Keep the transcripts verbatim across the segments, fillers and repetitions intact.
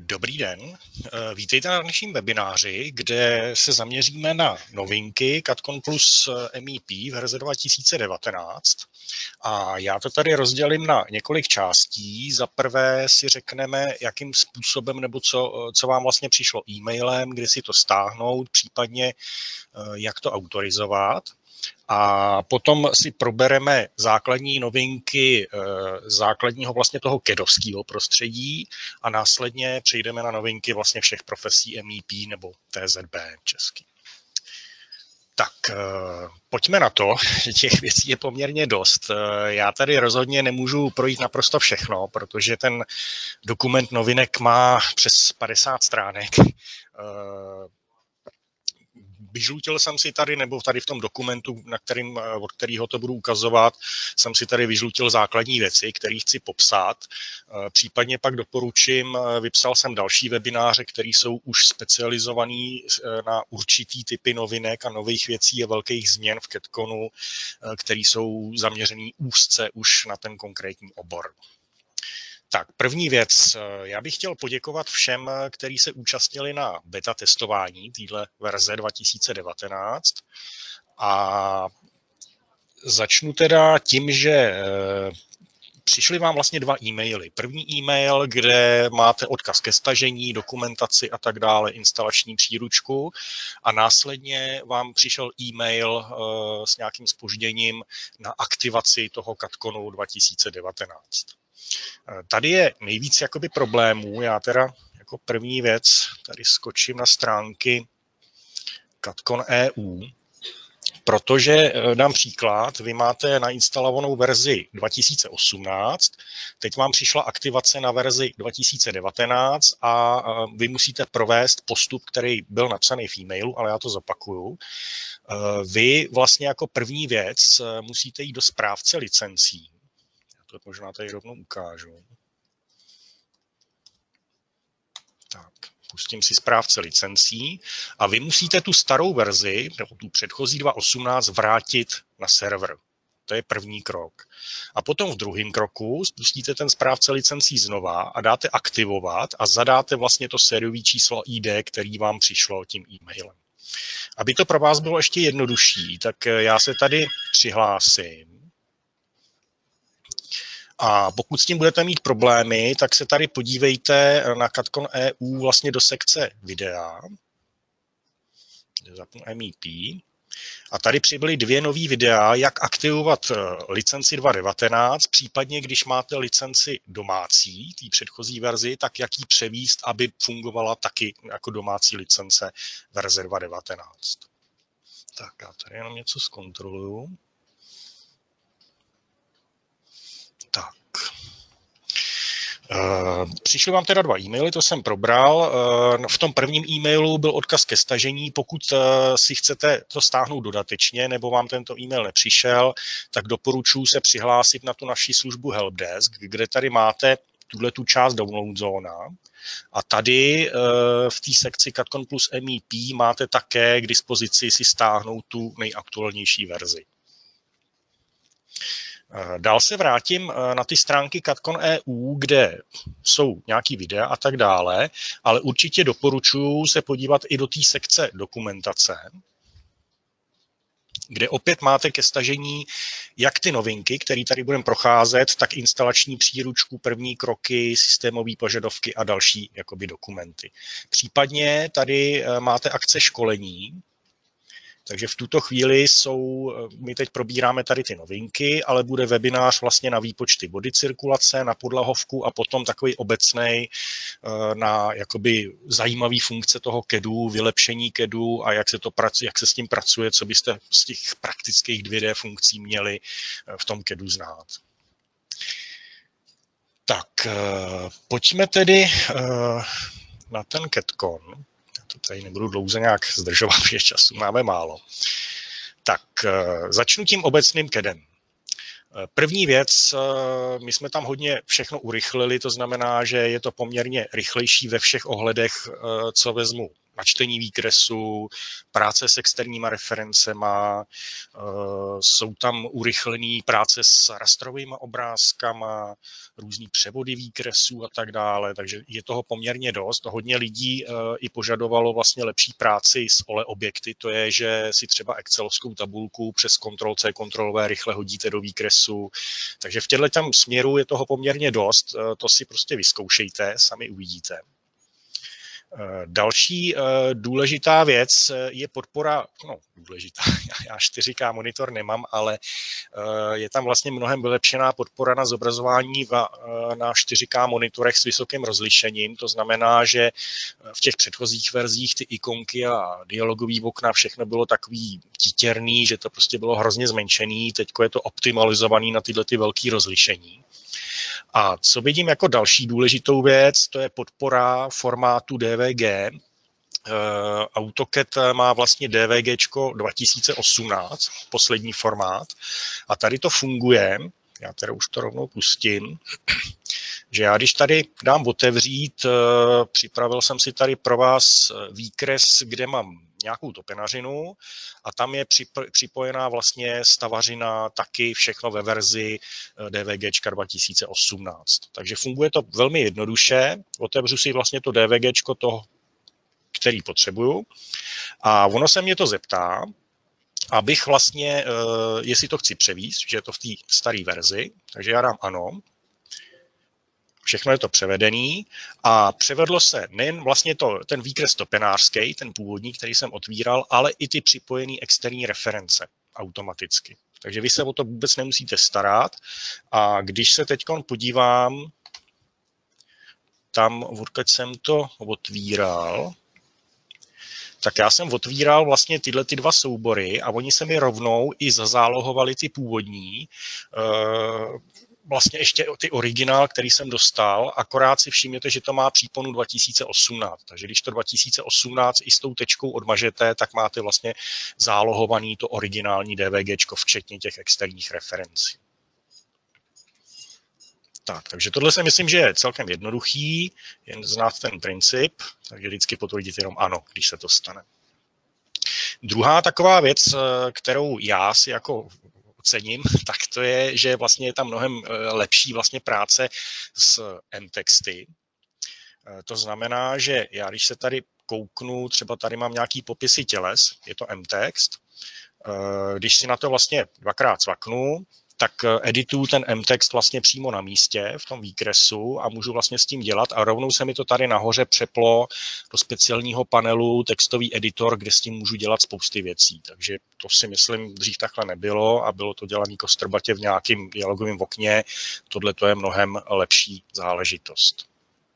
Dobrý den, vítejte na dnešním webináři, kde se zaměříme na novinky Katcon Plus M E P verze dva tisíce devatenáct. A já to tady rozdělím na několik částí. Za prvé si řekneme, jakým způsobem nebo co, co vám vlastně přišlo e-mailem, kdy si to stáhnout, případně jak to autorizovat. A potom si probereme základní novinky základního vlastně toho kedovského prostředí a následně přejdeme na novinky vlastně všech profesí M E P nebo T Z B česky. Tak pojďme na to, těch věcí je poměrně dost. Já tady rozhodně nemůžu projít naprosto všechno, protože ten dokument novinek má přes padesát stránek. Vyžlutil jsem si tady, nebo tady v tom dokumentu, na kterým, od kterého to budu ukazovat, jsem si tady vyžlutil základní věci, které chci popsat. Případně pak doporučím, vypsal jsem další webináře, které jsou už specializované na určitý typy novinek a nových věcí a velkých změn v Katconu, které jsou zaměřený úzce už na ten konkrétní obor. Tak, první věc. Já bych chtěl poděkovat všem, kteří se účastnili na beta testování téhle verze dva tisíce devatenáct. A začnu teda tím, že přišly vám vlastně dva e-maily. První e-mail, kde máte odkaz ke stažení, dokumentaci a tak dále, instalační příručku. A následně vám přišel e-mail s nějakým zpožděním na aktivaci toho Katconu dva tisíce devatenáct. Tady je nejvíc jakoby problémů. Já teda jako první věc tady skočím na stránky Katcon tečka E U, protože dám příklad, vy máte nainstalovanou verzi dva tisíce osmnáct, teď vám přišla aktivace na verzi dva tisíce devatenáct a vy musíte provést postup, který byl napsaný v e-mailu, ale já to zopakuju. Vy vlastně jako první věc musíte jít do správce licencí. To možná tady rovnou ukážu. Tak, pustím si správce licencí a vy musíte tu starou verzi, nebo tu předchozí dva tisíce osmnáct, vrátit na server. To je první krok. A potom v druhém kroku spustíte ten správce licencí znova a dáte aktivovat a zadáte vlastně to sériové číslo I D, který vám přišlo tím e-mailem. Aby to pro vás bylo ještě jednodušší, tak já se tady přihlásím. A pokud s tím budete mít problémy, tak se tady podívejte na Katcon tečka E U vlastně do sekce videa. Zapnu M E P. A tady přibyly dvě nový videa, jak aktivovat licenci dva tisíce devatenáct, případně když máte licenci domácí, té předchozí verzi, tak jak ji převíst, aby fungovala taky jako domácí licence verze dva tisíce devatenáct. Tak já tady jenom něco zkontroluju. Tak. Přišly vám teda dva e-maily, to jsem probral. V tom prvním e-mailu byl odkaz ke stažení. Pokud si chcete to stáhnout dodatečně nebo vám tento e-mail nepřišel, tak doporučuji se přihlásit na tu naši službu Helpdesk, kde tady máte tuhletu část download zóna. A tady v té sekci Katcon Plus M E P máte také k dispozici si stáhnout tu nejaktuálnější verzi. Dál se vrátím na ty stránky Katcon tečka E U, kde jsou nějaký videa a tak dále, ale určitě doporučuji se podívat i do té sekce dokumentace, kde opět máte ke stažení jak ty novinky, které tady budeme procházet, tak instalační příručku, první kroky, systémové požadavky a další jakoby dokumenty. Případně tady máte akce školení. Takže v tuto chvíli jsou, my teď probíráme tady ty novinky, ale bude webinář vlastně na výpočty body cirkulace, na podlahovku a potom takový obecnej na jakoby zajímavý funkce toho kedu, vylepšení kedu a jak se, to, jak se s tím pracuje, co byste z těch praktických dvě dé funkcí měli v tom kedu znát. Tak, pojďme tedy na ten Katcon. To tady nebudu dlouze nějak zdržovat, protože času máme málo. Tak začnu tím obecným kedem. První věc, my jsme tam hodně všechno urychlili, to znamená, že je to poměrně rychlejší ve všech ohledech, co vezmu načtení výkresu, práce s externíma referencema, jsou tam urychlené práce s rastrovými obrázkama, různý převody výkresů a tak dále, takže je toho poměrně dost. Hodně lidí i požadovalo vlastně lepší práci s O L E objekty, to je, že si třeba excelovskou tabulku přes Ctrl-C, Ctrl-V rychle hodíte do výkresu, takže v těchto směru je toho poměrně dost, to si prostě vyzkoušejte, sami uvidíte. Další důležitá věc je podpora, no důležitá, já čtyři ká monitor nemám, ale je tam vlastně mnohem vylepšená podpora na zobrazování na čtyři ká monitorech s vysokým rozlišením, to znamená, že v těch předchozích verzích ty ikonky a dialogový okna všechno bylo takový títěrný, že to prostě bylo hrozně zmenšený, teď je to optimalizovaný na tyhle ty velké rozlišení. A co vidím jako další důležitou věc, to je podpora formátu D V G. AutoCAD má vlastně DVGčko dva tisíce osmnáct, poslední formát, a tady to funguje, já teda už to rovnou pustím, že já když tady dám otevřít, připravil jsem si tady pro vás výkres, kde mám nějakou topenařinu a tam je připojená vlastně stavařina, taky všechno ve verzi DVGčka dva tisíce osmnáct. Takže funguje to velmi jednoduše, otevřu si vlastně to DVGčko toho, který potřebuju, a ono se mě to zeptá, abych vlastně, jestli to chci převíst, že je to v té staré verzi, takže já dám ano. Všechno je to převedený a převedlo se nejen vlastně to, ten výkres topenářský, ten původní, který jsem otvíral, ale i ty připojené externí reference automaticky. Takže vy se o to vůbec nemusíte starat. A když se teď podívám, tam, odkud jsem to otvíral, tak já jsem otvíral vlastně tyhle ty dva soubory a oni se mi rovnou i zazálohovali ty původní, vlastně ještě ty originál, který jsem dostal, akorát si všimněte, že to má příponu dva tisíce osmnáct. Takže když to dva tisíce osmnáct i s tou tečkou odmažete, tak máte vlastně zálohovaný to originální DVGčko, včetně těch externích referencí. Tak, takže tohle si myslím, že je celkem jednoduchý, jen znát ten princip, takže vždycky potvrdit jenom ano, když se to stane. Druhá taková věc, kterou já si jako cením, tak to je, že vlastně je tam mnohem lepší vlastně práce s M-texty. To znamená, že já když se tady kouknu, třeba tady mám nějaký popisy těles, je to M-text, když si na to vlastně dvakrát cvaknu, tak edituju ten M-text vlastně přímo na místě v tom výkresu a můžu vlastně s tím dělat a rovnou se mi to tady nahoře přeplo do speciálního panelu textový editor, kde s tím můžu dělat spousty věcí. Takže to si myslím dřív takhle nebylo a bylo to dělané kostrbatě v nějakém dialogovém okně. Tohle to je mnohem lepší záležitost.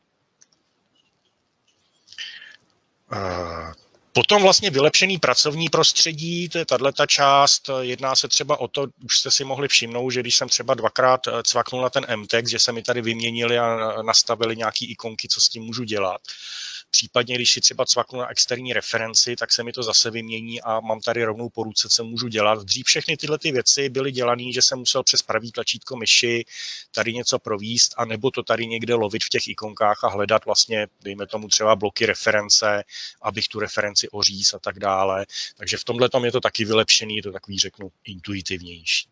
Uh... Potom vlastně vylepšený pracovní prostředí, to je tato část, jedná se třeba o to, už jste si mohli všimnout, že když jsem třeba dvakrát cvaknul na ten M-text, že se mi tady vyměnili a nastavili nějaké ikonky, co s tím můžu dělat. Případně, když si třeba cvaknu na externí referenci, tak se mi to zase vymění a mám tady rovnou po ruce, co můžu dělat. Dřív všechny tyhle ty věci byly dělané, že jsem musel přes pravý tlačítko myši tady něco províst, anebo to tady někde lovit v těch ikonkách a hledat vlastně, dejme tomu třeba bloky reference, abych tu referenci oříz a tak dále. Takže v tomhle tom je to taky vylepšený, je to takový, řeknu, intuitivnější.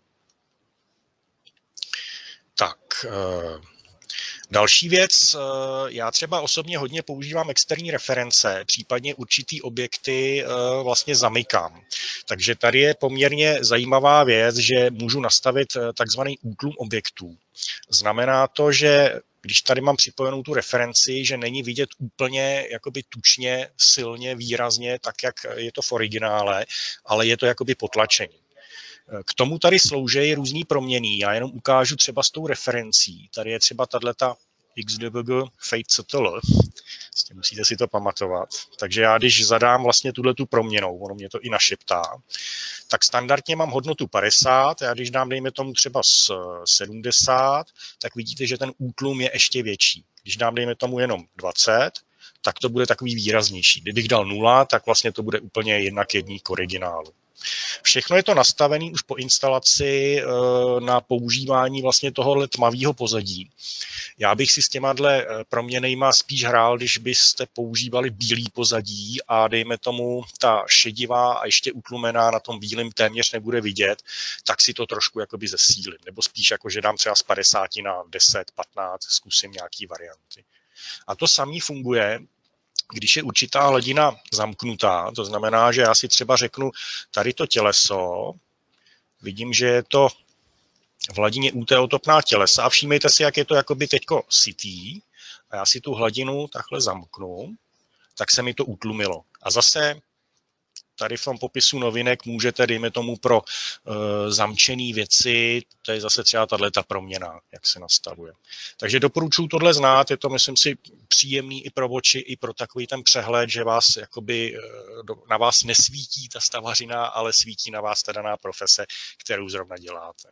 Tak... Další věc, já třeba osobně hodně používám externí reference, případně určitý objekty vlastně zamykám. Takže tady je poměrně zajímavá věc, že můžu nastavit takzvaný útlum objektů. Znamená to, že když tady mám připojenou tu referenci, že není vidět úplně jakoby tučně, silně, výrazně, tak jak je to v originále, ale je to jakoby potlačení. K tomu tady slouží různý proměnný. Já jenom ukážu třeba s tou referencí. Tady je třeba tato X D V G Fade C T L. Musíte si to pamatovat. Takže já když zadám vlastně tuhletu proměnou, ono mě to i našeptá, tak standardně mám hodnotu padesát. Já když dám, dejme tomu třeba sedmdesát, tak vidíte, že ten útlum je ještě větší. Když dám, dejme tomu jenom dvacet, tak to bude takový výraznější. Kdybych dal nula, tak vlastně to bude úplně jednak jedný k originálu. Všechno je to nastavené už po instalaci na používání vlastně tohohle tmavého pozadí. Já bych si s těma proměnejma spíš hrál, když byste používali bílý pozadí a dejme tomu ta šedivá a ještě utlumená na tom bílém téměř nebude vidět, tak si to trošku jakoby zesílím. Nebo spíš jako, že dám třeba z padesáti na deset, patnáct, zkusím nějaký varianty. A to samý funguje, když je určitá hladina zamknutá, to znamená, že já si třeba řeknu tady to těleso, vidím, že je to v hladině U T otopná tělesa a všímejte si, jak je to jakoby teďko sytý a já si tu hladinu takhle zamknu, tak se mi to utlumilo. A zase tady v tom popisu novinek můžete, dejme tomu, pro uh, zamčené věci, to je zase třeba tato proměna, jak se nastavuje. Takže doporučuji tohle znát, je to, myslím si, příjemný i pro oči, i pro takový ten přehled, že vás, jakoby, na vás nesvítí ta stavařina, ale svítí na vás ta daná profese, kterou zrovna děláte.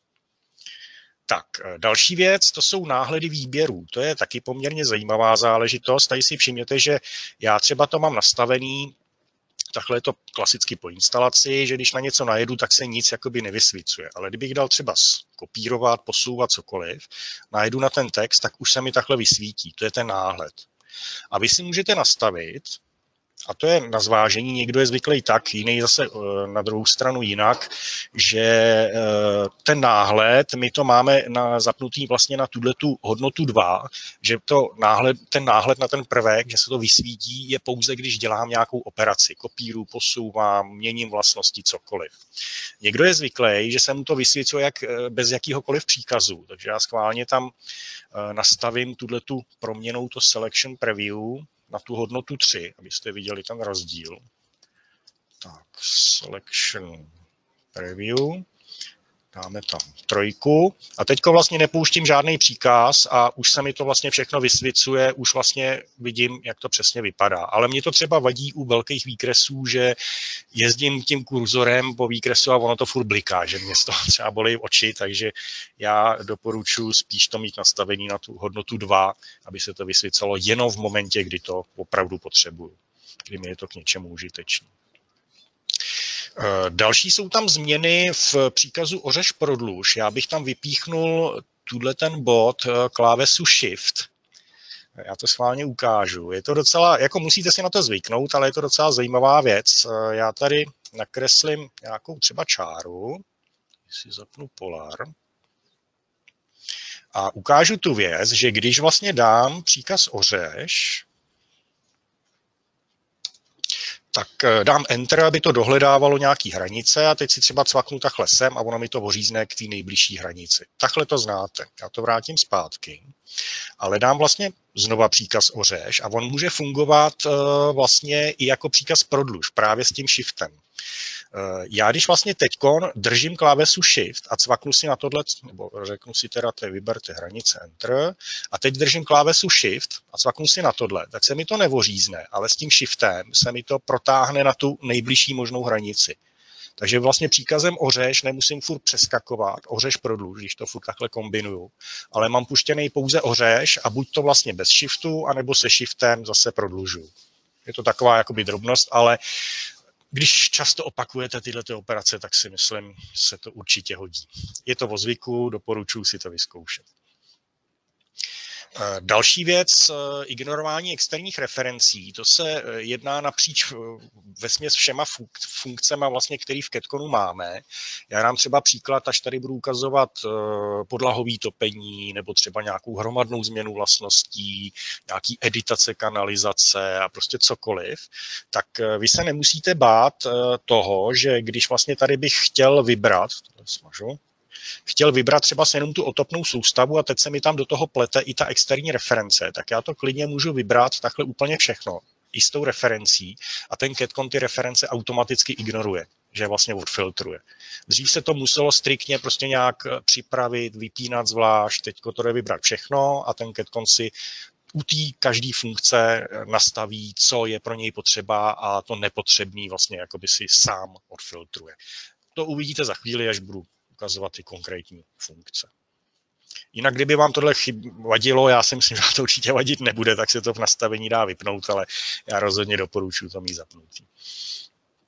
Tak, další věc, to jsou náhledy výběrů. To je taky poměrně zajímavá záležitost. Tady si všimněte, že já třeba to mám nastavený, takhle je to klasicky po instalaci, že když na něco najedu, tak se nic jakoby nevysvícuje. Ale kdybych dal třeba kopírovat, posouvat cokoliv, najedu na ten text, tak už se mi takhle vysvítí. To je ten náhled. A vy si můžete nastavit, a to je na zvážení, někdo je zvyklý tak, jiný zase na druhou stranu jinak, že ten náhled, my to máme na, zapnutý vlastně na tuhletu hodnotu dva, že to náhled, ten náhled na ten prvek, že se to vysvítí, je pouze, když dělám nějakou operaci, kopíru, posouvám, měním vlastnosti, cokoliv. Někdo je zvyklý, že se mu to vysvěcuje jak, bez jakýhokoliv příkazu, takže já schválně tam nastavím tuhletu proměnou to selection preview, na tu hodnotu tři, abyste viděli ten rozdíl. Tak, selection preview, dáme tam trojku a teďko vlastně nepouštím žádný příkaz a už se mi to vlastně všechno vysvěcuje, už vlastně vidím, jak to přesně vypadá. Ale mě to třeba vadí u velkých výkresů, že jezdím tím kurzorem po výkresu a ono to furt bliká, že mě z toho třeba bolí oči, takže já doporučuji spíš to mít nastavení na tu hodnotu dva, aby se to vysvěcalo jenom v momentě, kdy to opravdu potřebuju, kdy mi je to k něčemu užitečné. Další jsou tam změny v příkazu ořeš prodluž. Já bych tam vypíchnul tuhle ten bod klávesu Shift. Já to schválně ukážu. Je to docela, jako musíte si na to zvyknout, ale je to docela zajímavá věc. Já tady nakreslím nějakou třeba čáru, si zapnu Polar a ukážu tu věc, že když vlastně dám příkaz ořeš, tak dám Enter, aby to dohledávalo nějaký hranice a teď si třeba cvaknu takhle sem a ono mi to ořízne k té nejbližší hranici. Takhle to znáte. Já to vrátím zpátky, ale dám vlastně znova příkaz ořeš a on může fungovat vlastně i jako příkaz prodluž, právě s tím shiftem. Já když vlastně teďkon držím klávesu Shift a cvaknu si na tohle, nebo řeknu si teda, te, vyberte hranice Enter, a teď držím klávesu Shift a cvaknu si na tohle, tak se mi to nevořízne, ale s tím Shiftem se mi to protáhne na tu nejbližší možnou hranici. Takže vlastně příkazem ořeš nemusím furt přeskakovat, ořeš prodluž, když to furt takhle kombinuju, ale mám puštěný pouze ořeš a buď to vlastně bez Shiftu, anebo se Shiftem zase prodlužu. Je to taková jakoby drobnost, ale když často opakujete tyhle ty operace, tak si myslím, se to určitě hodí. Je to o zvyku, doporučuji si to vyzkoušet. Další věc, ignorování externích referencí. To se jedná napříč vesměs všema funkcemi, vlastně, které v Catconu máme. Já dám třeba příklad, až tady budu ukazovat podlahový topení nebo třeba nějakou hromadnou změnu vlastností, nějaký editace, kanalizace a prostě cokoliv, tak vy se nemusíte bát toho, že když vlastně tady bych chtěl vybrat, tohle smažu, chtěl vybrat třeba jenom tu otopnou soustavu a teď se mi tam do toho plete i ta externí reference, tak já to klidně můžu vybrat takhle úplně všechno, i s tou referencí a ten Catcon ty reference automaticky ignoruje, že vlastně odfiltruje. Dřív se to muselo striktně prostě nějak připravit, vypínat zvlášť, teďko to jde vybrat všechno a ten Catcon si u té každé funkce nastaví, co je pro něj potřeba a to nepotřebný vlastně jakoby si sám odfiltruje. To uvidíte za chvíli, až budu ukazovat ty konkrétní funkce. Jinak, kdyby vám tohle vadilo, já si myslím, že to určitě vadit nebude, tak se to v nastavení dá vypnout, ale já rozhodně doporučuji to mít zapnutý.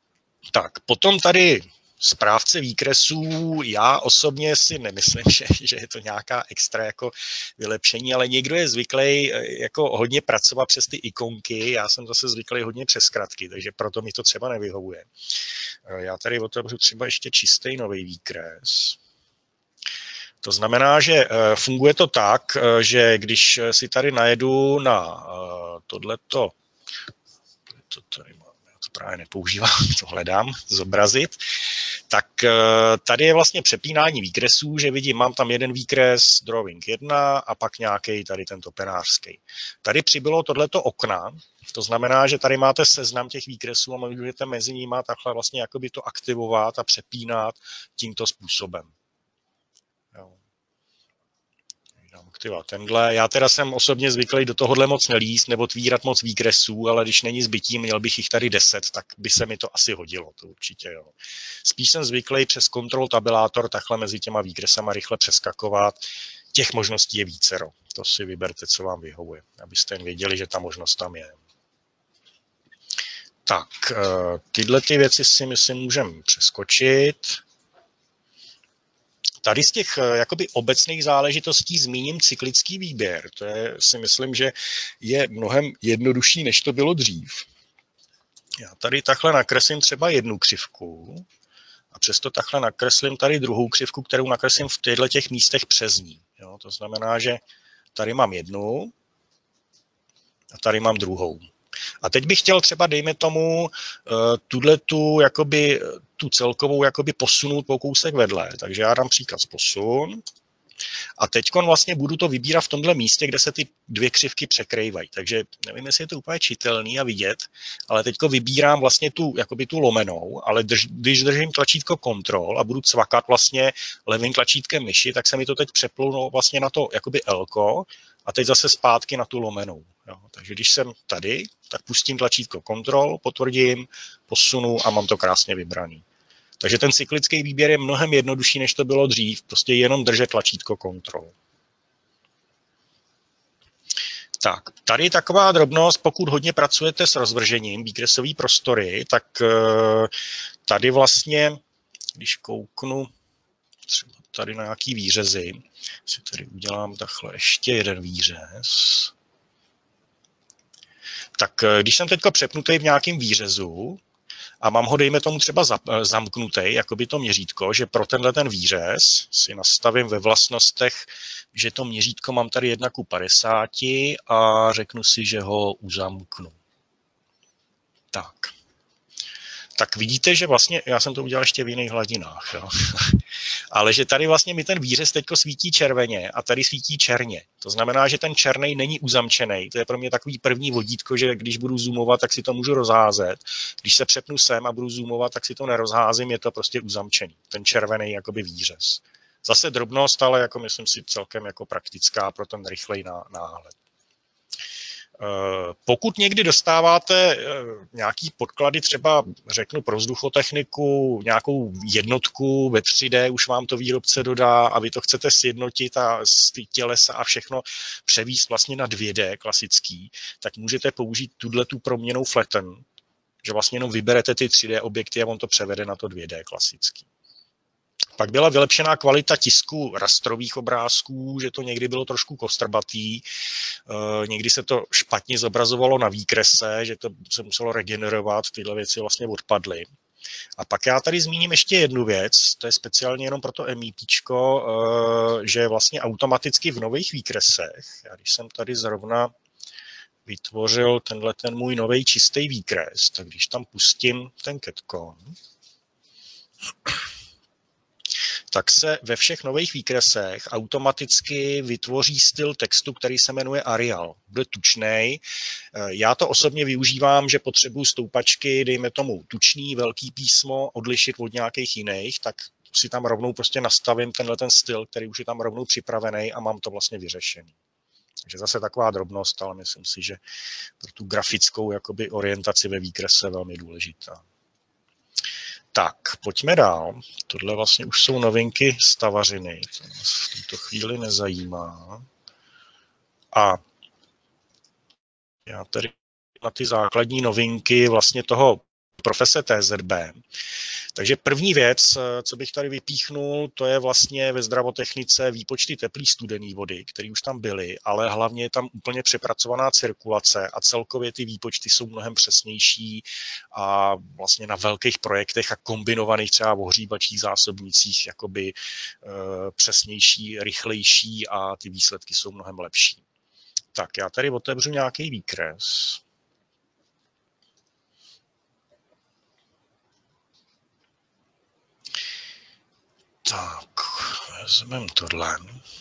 Tak, potom tady správce výkresů, já osobně si nemyslím, že, že je to nějaká extra jako vylepšení, ale někdo je zvyklý jako hodně pracovat přes ty ikonky, já jsem zase zvyklý hodně přes zkratky, takže proto mi to třeba nevyhovuje. Já tady otevřu třeba ještě čistý nový výkres. To znamená, že funguje to tak, že když si tady najedu na tohleto, to tady mám, já to právě nepoužívám, to hledám, zobrazit, tak tady je vlastně přepínání výkresů, že vidím, mám tam jeden výkres, drawing jedna a pak nějaký tady tento penářský. Tady přibylo tohleto okna, to znamená, že tady máte seznam těch výkresů a můžete mezi nimi takhle vlastně jakoby to aktivovat a přepínat tímto způsobem. Jo. Aktivovat tenhle. Já teda jsem osobně zvyklý do tohohle moc nelíst nebo tvírat moc výkresů, ale když není zbytí, měl bych jich tady deset, tak by se mi to asi hodilo, to určitě jo. Spíš jsem zvyklý přes kontrol tabelátor takhle mezi těma výkresama rychle přeskakovat. Těch možností je vícero. To si vyberte, co vám vyhovuje, abyste jen věděli, že ta možnost tam je. Tak, tyhle ty věci si myslím můžeme přeskočit. Tady z těch jakoby obecných záležitostí zmíním cyklický výběr. To je, si myslím, že je mnohem jednodušší, než to bylo dřív. Já tady takhle nakreslím třeba jednu křivku a přesto takhle nakreslím tady druhou křivku, kterou nakreslím v těchto těch místech přes ní. Jo, to znamená, že tady mám jednu a tady mám druhou. A teď bych chtěl třeba, dejme tomu, tu, jakoby, tu celkovou jakoby posunout po kousek vedle. Takže já dám příkaz posun. A teď vlastně budu to vybírat v tomhle místě, kde se ty dvě křivky překrývají. Takže nevím, jestli je to úplně čitelný a vidět, ale teď vybírám vlastně tu, jakoby tu lomenou, ale drž, když držím tlačítko Ctrl a budu cvakat vlastně levým tlačítkem myši, tak se mi to teď přeplunou vlastně na to jakoby L-ko a teď zase zpátky na tu lomenou. Jo. Takže když jsem tady, tak pustím tlačítko Ctrl, potvrdím, posunu a mám to krásně vybraný. Takže ten cyklický výběr je mnohem jednodušší, než to bylo dřív. Prostě jenom držet tlačítko Ctrl. Tak, tady taková drobnost, pokud hodně pracujete s rozvržením výkresové prostory, tak tady vlastně, když kouknu třeba tady na nějaký výřezy, si tady udělám takhle ještě jeden výřez. Tak když jsem teď přepnutý v nějakém výřezu, a mám ho, dejme tomu, třeba zamknutý, jako by to měřítko, že pro tenhle ten výřez si nastavím ve vlastnostech, že to měřítko mám tady jedna ku padesáti a řeknu si, že ho uzamknu. Tak. Tak vidíte, že vlastně, já jsem to udělal ještě v jiných hladinách, jo? Ale že tady vlastně mi ten výřez teďko svítí červeně a tady svítí černě. To znamená, že ten černý není uzamčený. To je pro mě takový první vodítko, že když budu zoomovat, tak si to můžu rozházet. Když se přepnu sem a budu zoomovat, tak si to nerozházím, je to prostě uzamčený. Ten červený jakoby výřez. Zase drobnost, ale jako myslím si celkem jako praktická pro ten rychlej náhled. Pokud někdy dostáváte nějaký podklady, třeba řeknu pro vzduchotechniku, nějakou jednotku ve tři dé, už vám to výrobce dodá a vy to chcete sjednotit a z ty tělesa a všechno převíst vlastně na dvě dé klasický, tak můžete použít tu proměnnou flatten, že vlastně jenom vyberete ty tři dé objekty a on to převede na to dvě dé klasický. Pak byla vylepšená kvalita tisku rastrových obrázků, že to někdy bylo trošku kostrbatý, někdy se to špatně zobrazovalo na výkrese, že to se muselo regenerovat, tyhle věci vlastně odpadly. A pak já tady zmíním ještě jednu věc, to je speciálně jenom pro to MIPčko, že vlastně automaticky v nových výkresech, já když jsem tady zrovna vytvořil tenhle ten můj nový čistý výkres, tak když tam pustím ten Catcon, tak se ve všech nových výkresech automaticky vytvoří styl textu, který se jmenuje Arial. Bude tučnej. Já to osobně využívám, že potřebuji stoupačky, dejme tomu tučný, velký písmo, odlišit od nějakých jiných, tak si tam rovnou prostě nastavím tenhle ten styl, který už je tam rovnou připravený a mám to vlastně vyřešený. Takže zase taková drobnost, ale myslím si, že pro tu grafickou jakoby orientaci ve výkrese je velmi důležitá. Tak, pojďme dál. Tohle vlastně už jsou novinky stavařiny. To nás v tuto chvíli nezajímá. A já tady na ty základní novinky vlastně toho profese T Z B. Takže první věc, co bych tady vypíchnul, to je vlastně ve zdravotechnice výpočty teplý studený vody, které už tam byly, ale hlavně je tam úplně přepracovaná cirkulace a celkově ty výpočty jsou mnohem přesnější a vlastně na velkých projektech a kombinovaných třeba v ohřívačích zásobnicích jakoby uh, přesnější, rychlejší a ty výsledky jsou mnohem lepší. Tak já tady otevřu nějaký výkres. Tak, vezmeme tohle.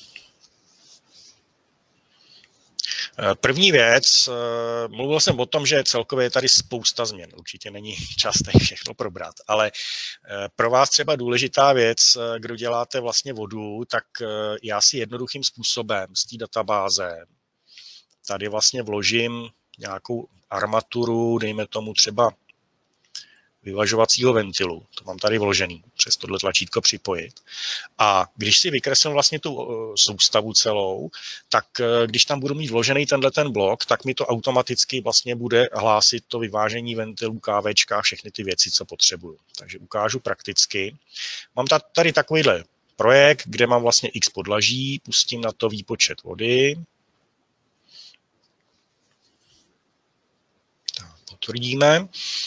První věc, mluvil jsem o tom, že celkově je tady spousta změn, určitě není čas tady všechno probrat, ale pro vás třeba důležitá věc, kdo děláte vlastně vodu, tak já si jednoduchým způsobem z té databáze tady vlastně vložím nějakou armaturu, dejme tomu třeba vyvažovacího ventilu. To mám tady vložený, přes tohle tlačítko připojit. A když si vykreslím vlastně tu soustavu celou, tak když tam budu mít vložený tenhle ten blok, tak mi to automaticky vlastně bude hlásit to vyvážení ventilů, kávečka a všechny ty věci, co potřebuju. Takže ukážu prakticky. Mám tady takovýhle projekt, kde mám vlastně x podlaží, pustím na to výpočet vody. Tak, potvrdíme.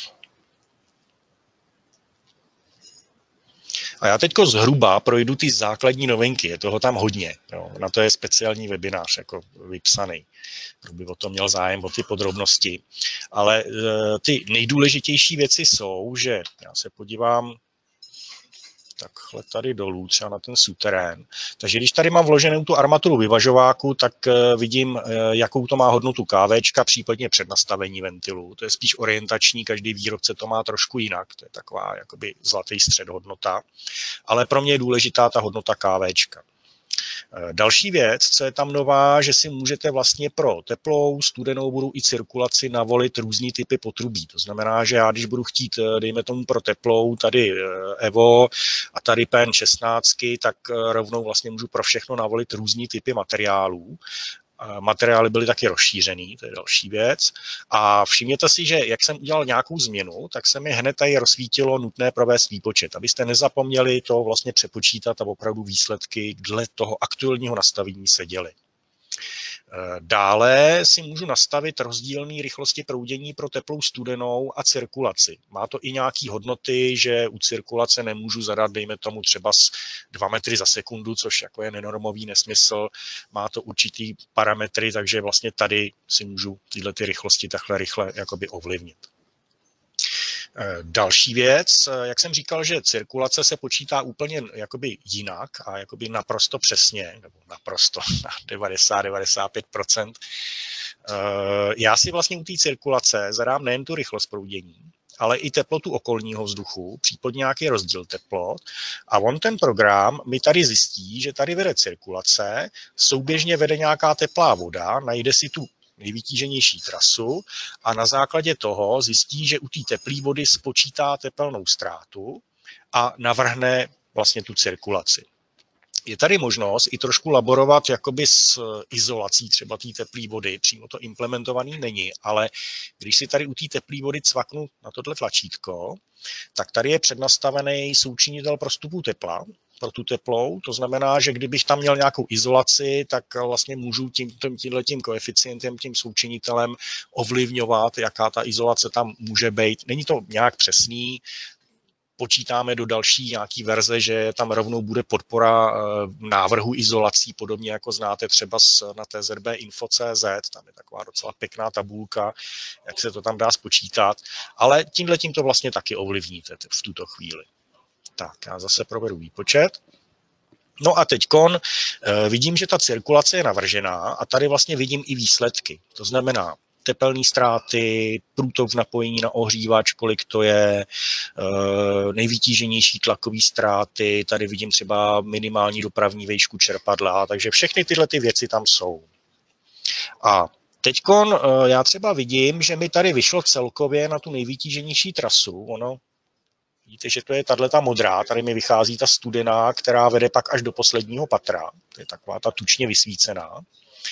A já teďko zhruba projdu ty základní novinky, je toho tam hodně, jo. Na to je speciální webinář jako vypsaný, kdo by o to měl zájem, o ty podrobnosti. Ale e, ty nejdůležitější věci jsou, že já se podívám takhle tady dolů, třeba na ten suterén. Takže když tady mám vloženou tu armaturu vyvažováku, tak vidím, jakou to má hodnotu kávečka, případně přednastavení ventilu. To je spíš orientační, každý výrobce to má trošku jinak, to je taková jakoby zlatý střed hodnota. Ale pro mě je důležitá ta hodnota kávečka. Další věc, co je tam nová, že si můžete vlastně pro teplou, studenou vodu i cirkulaci navolit různý typy potrubí. To znamená, že já když budu chtít, dejme tomu pro teplou, tady Evo a tady P N šestnáct, tak rovnou vlastně můžu pro všechno navolit různý typy materiálů. Materiály byly taky rozšířený, to je další věc. A všimněte si, že jak jsem udělal nějakou změnu, tak se mi hned tady rozsvítilo nutné provést výpočet, abyste nezapomněli to vlastně přepočítat a opravdu výsledky dle toho aktuálního nastavení se děly. Dále si můžu nastavit rozdílné rychlosti proudění pro teplou, studenou a cirkulaci. Má to i nějaké hodnoty, že u cirkulace nemůžu zadat, dejme tomu třeba dva metry za sekundu, což jako je nenormový nesmysl. Má to určitý parametry, takže vlastně tady si můžu tyhle ty rychlosti takhle rychle jakoby ovlivnit. Další věc, jak jsem říkal, že cirkulace se počítá úplně jakoby jinak a jakoby naprosto přesně, nebo naprosto na devadesát až devadesát pět procent. Já si vlastně u té cirkulace zadám nejen tu rychlost proudění, ale i teplotu okolního vzduchu, případně nějaký rozdíl teplot. A on ten program mi tady zjistí, že tady vede cirkulace, souběžně vede nějaká teplá voda, najde si tu nejvytíženější trasu a na základě toho zjistí, že u té teplé vody spočítá tepelnou ztrátu a navrhne vlastně tu cirkulaci. Je tady možnost i trošku laborovat jakoby s izolací třeba té teplé vody, přímo to implementovaný není, ale když si tady u té teplé vody cvaknu na tohle tlačítko, tak tady je přednastavený součinitel prostupu tepla pro tu teplou, to znamená, že kdybych tam měl nějakou izolaci, tak vlastně můžu tím, tímhletím koeficientem, tím součinitelem ovlivňovat, jaká ta izolace tam může být. Není to nějak přesný, počítáme do další nějaký verze, že tam rovnou bude podpora návrhu izolací, podobně jako znáte třeba na T Z B info tečka cé zet, tam je taková docela pěkná tabulka, jak se to tam dá spočítat, ale tímhletím to vlastně taky ovlivníte v tuto chvíli. Tak, já zase provedu výpočet. No a teďkon vidím, že ta cirkulace je navržená a tady vlastně vidím i výsledky. To znamená tepelné ztráty, průtok v napojení na ohřívač, kolik to je, nejvytíženější tlakové ztráty, tady vidím třeba minimální dopravní výšku čerpadla, takže všechny tyhle ty věci tam jsou. A teďkon já třeba vidím, že mi tady vyšlo celkově na tu nejvytíženější trasu, ono vidíte, že to je tato modrá, tady mi vychází ta studená, která vede pak až do posledního patra, to je taková ta tučně vysvícená.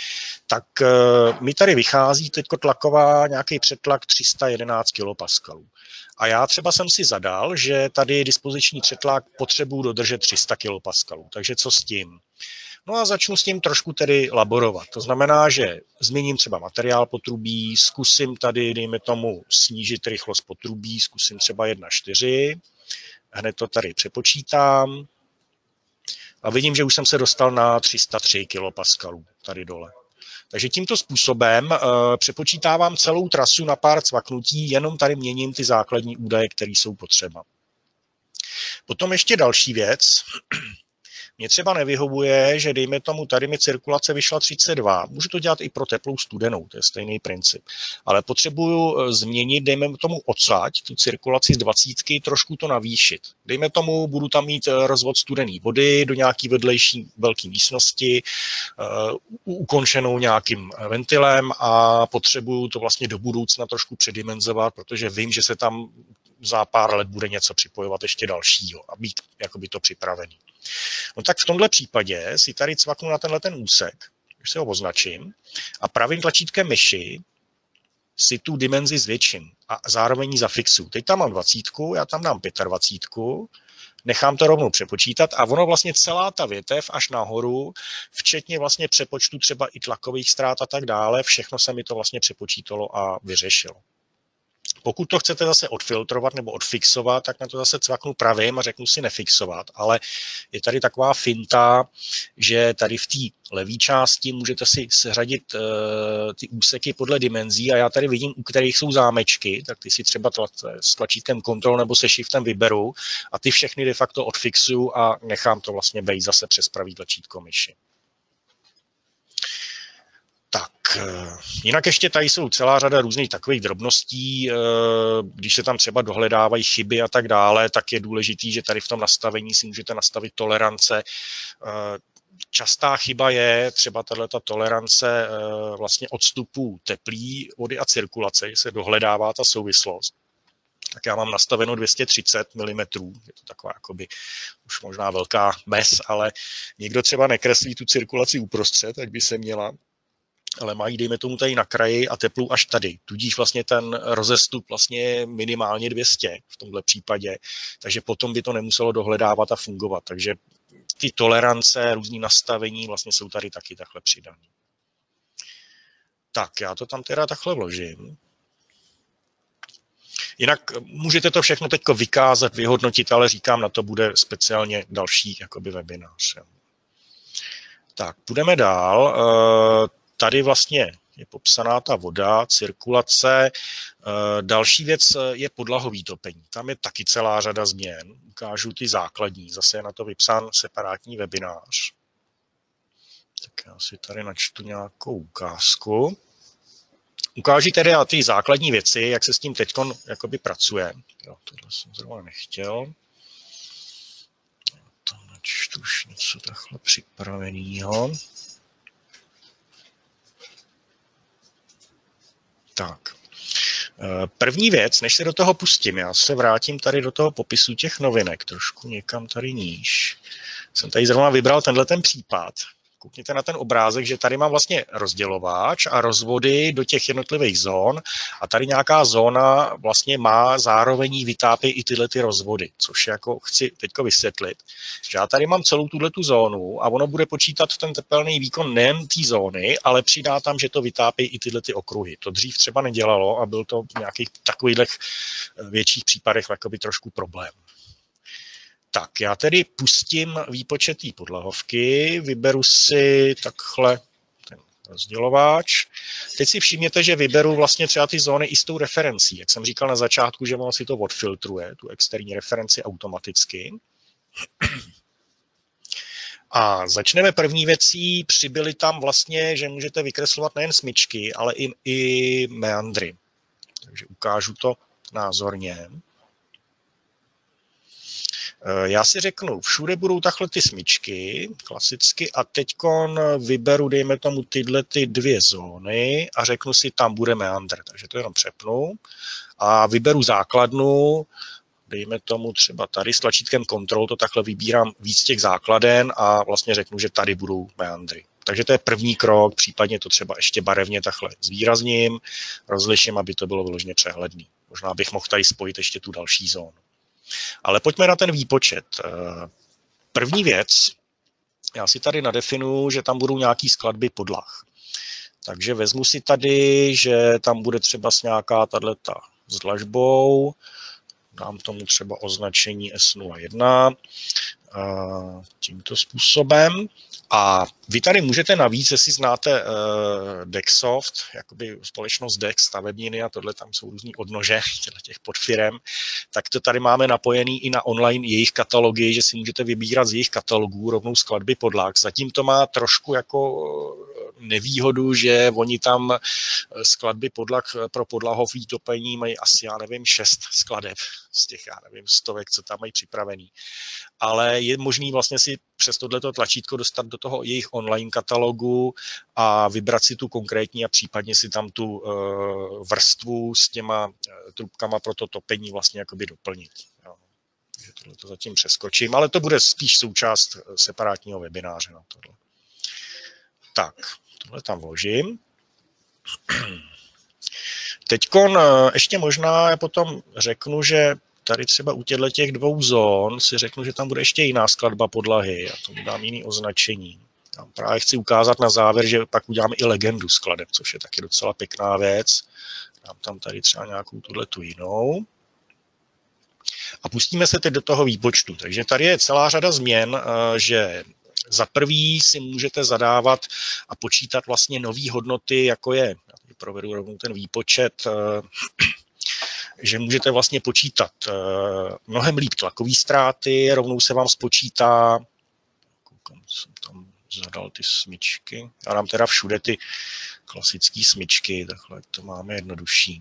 tak mi tady vychází teď tlaková nějaký přetlak tři sta jedenáct kilopaskalů. A já třeba jsem si zadal, že tady dispoziční přetlak potřebuji dodržet tři sta kilopaskalů. Takže co s tím? No a začnu s tím trošku tedy laborovat. To znamená, že změním třeba materiál potrubí, zkusím tady, dejme tomu, snížit rychlost potrubí, zkusím třeba jedna čtyři, hned to tady přepočítám a vidím, že už jsem se dostal na tři sta tři kilopaskalů tady dole. Takže tímto způsobem uh, přepočítávám celou trasu na pár cvaknutí, jenom tady měním ty základní údaje, které jsou potřeba. Potom ještě další věc. Mně třeba nevyhovuje, že dejme tomu, tady mi cirkulace vyšla třicet dva. Můžu to dělat i pro teplou studenou, to je stejný princip. Ale potřebuju změnit, dejme tomu odsaď, tu cirkulaci z dvacítky, trošku to navýšit. Dejme tomu, budu tam mít rozvod studené vody do nějaký vedlejší velké místnosti, uh, ukončenou nějakým ventilem a potřebuju to vlastně do budoucna trošku předimenzovat, protože vím, že se tam za pár let bude něco připojovat ještě dalšího a být jakoby to připravený. No tak v tomhle případě si tady cvaknu na tenhle ten úsek, když se ho označím, a pravým tlačítkem myši si tu dimenzi zvětším a zároveň ji zafixuju. Teď tam mám dvacítku, já tam dám dvacítku pět, nechám to rovnou přepočítat a ono vlastně celá ta větev až nahoru, včetně vlastně přepočtu třeba i tlakových ztrát a tak dále, všechno se mi to vlastně přepočítalo a vyřešilo. Pokud to chcete zase odfiltrovat nebo odfixovat, tak na to zase cvaknu pravým a řeknu si nefixovat, ale je tady taková finta, že tady v té levé části můžete si seřadit uh, ty úseky podle dimenzí a já tady vidím, u kterých jsou zámečky, tak ty si třeba s tlačítkem Ctrl nebo se Shiftem vyberu a ty všechny de facto odfixuju a nechám to vlastně bejt zase přes pravý tlačítko myši. Tak, jinak ještě tady jsou celá řada různých takových drobností, když se tam třeba dohledávají chyby a tak dále, tak je důležitý, že tady v tom nastavení si můžete nastavit tolerance. Častá chyba je třeba tato tolerance vlastně odstupu teplý vody a cirkulace, že se dohledává ta souvislost. Tak já mám nastaveno dvě stě třicet milimetrů, je to taková jakoby už možná velká mez, ale někdo třeba nekreslí tu cirkulaci uprostřed, ať by se měla, ale mají, dejme tomu, tady na kraji a teplou až tady. Tudíž vlastně ten rozestup vlastně je minimálně dvě stě v tomhle případě, takže potom by to nemuselo dohledávat a fungovat. Takže ty tolerance, různý nastavení vlastně jsou tady taky takhle přidané. Tak, já to tam teda takhle vložím. Jinak můžete to všechno teď vykázat, vyhodnotit, ale říkám, na to bude speciálně další jakoby webinář. Tak, půjdeme dál. Tady vlastně je popsaná ta voda, cirkulace. Další věc je podlahový topení. Tam je taky celá řada změn. Ukážu ty základní. Zase je na to vypsán separátní webinář. Tak já si tady načtu nějakou ukázku. Ukážu tedy ty základní věci, jak se s tím teď jakoby pracuje. Jo, tohle jsem zrovna nechtěl. Tam načtu už něco takhle připraveného. Tak, první věc, než se do toho pustím, já se vrátím tady do toho popisu těch novinek, trošku někam tady níž. Jsem tady zrovna vybral tenhle ten případ. Koukněte na ten obrázek, že tady mám vlastně rozdělováč a rozvody do těch jednotlivých zón a tady nějaká zóna vlastně má zároveň vytápí i tyhle ty rozvody, což jako chci teďko vysvětlit. Že já tady mám celou tuhletu zónu a ono bude počítat ten tepelný výkon nejen té zóny, ale přidá tam, že to vytápí i tyhle ty okruhy. To dřív třeba nedělalo a byl to v nějakých takových větších případech jakoby trošku problém. Tak, já tedy pustím výpočet té podlahovky, vyberu si takhle ten rozdělováč. Teď si všimněte, že vyberu vlastně třeba ty zóny i s tou referencí. Jak jsem říkal na začátku, že ono si to odfiltruje, tu externí referenci automaticky. A začneme první věcí, přibyly tam vlastně, že můžete vykreslovat nejen smyčky, ale i, i meandry. Takže ukážu to názorně. Já si řeknu, všude budou takhle ty smyčky, klasicky, a teďkon vyberu, dejme tomu, tyhle ty dvě zóny a řeknu si, tam bude meandr. Takže to jenom přepnu a vyberu základnu, dejme tomu třeba tady s tlačítkem Ctrl, to takhle vybírám víc těch základen a vlastně řeknu, že tady budou meandry. Takže to je první krok, případně to třeba ještě barevně takhle zvýrazním, rozliším, aby to bylo vyloženě přehledný. Možná bych mohl tady spojit ještě tu další zónu. Ale pojďme na ten výpočet. První věc, já si tady nadefinuju, že tam budou nějaké skladby podlah. Takže vezmu si tady, že tam bude třeba nějaká tato s dlažbou, dám tomu třeba označení S nula jedna tímto způsobem. A vy tady můžete navíc, jestli znáte uh, Dexsoft, jakoby společnost Dex, stavebniny a tohle, tam jsou různý odnože těch podfirem, tak to tady máme napojený i na online jejich katalogy, že si můžete vybírat z jejich katalogů rovnou skladby podlah. Zatím to má trošku jako nevýhodu, že oni tam skladby podlah pro podlahový topení mají asi, já nevím, šest skladeb z těch, já nevím, stovek, co tam mají připravený. Ale je možný vlastně si přes tohleto tlačítko dostat do toho jejich online katalogu a vybrat si tu konkrétní a případně si tam tu uh, vrstvu s těma uh, trubkama pro to topení vlastně jakoby doplnit. Jo. Takže tohle to zatím přeskočím, ale to bude spíš součást separátního webináře na tohle. Tak, tohle tam vložím. Teďkon ještě možná já potom řeknu, že tady třeba u těchto těch dvou zón si řeknu, že tam bude ještě jiná skladba podlahy. Já tomu dám jiný označení. Já právě chci ukázat na závěr, že pak uděláme i legendu skladeb, což je taky docela pěkná věc. Dám tam tady třeba nějakou tuhletu jinou. A pustíme se teď do toho výpočtu. Takže tady je celá řada změn, že za prvý si můžete zadávat a počítat vlastně nové hodnoty, jako je, já tady provedu rovnou ten výpočet, že můžete vlastně počítat mnohem líp tlakové ztráty, rovnou se vám spočítá, koukám, jsem tam zadal ty smyčky, já dám teda všude ty klasické smyčky, takhle to máme jednodušší.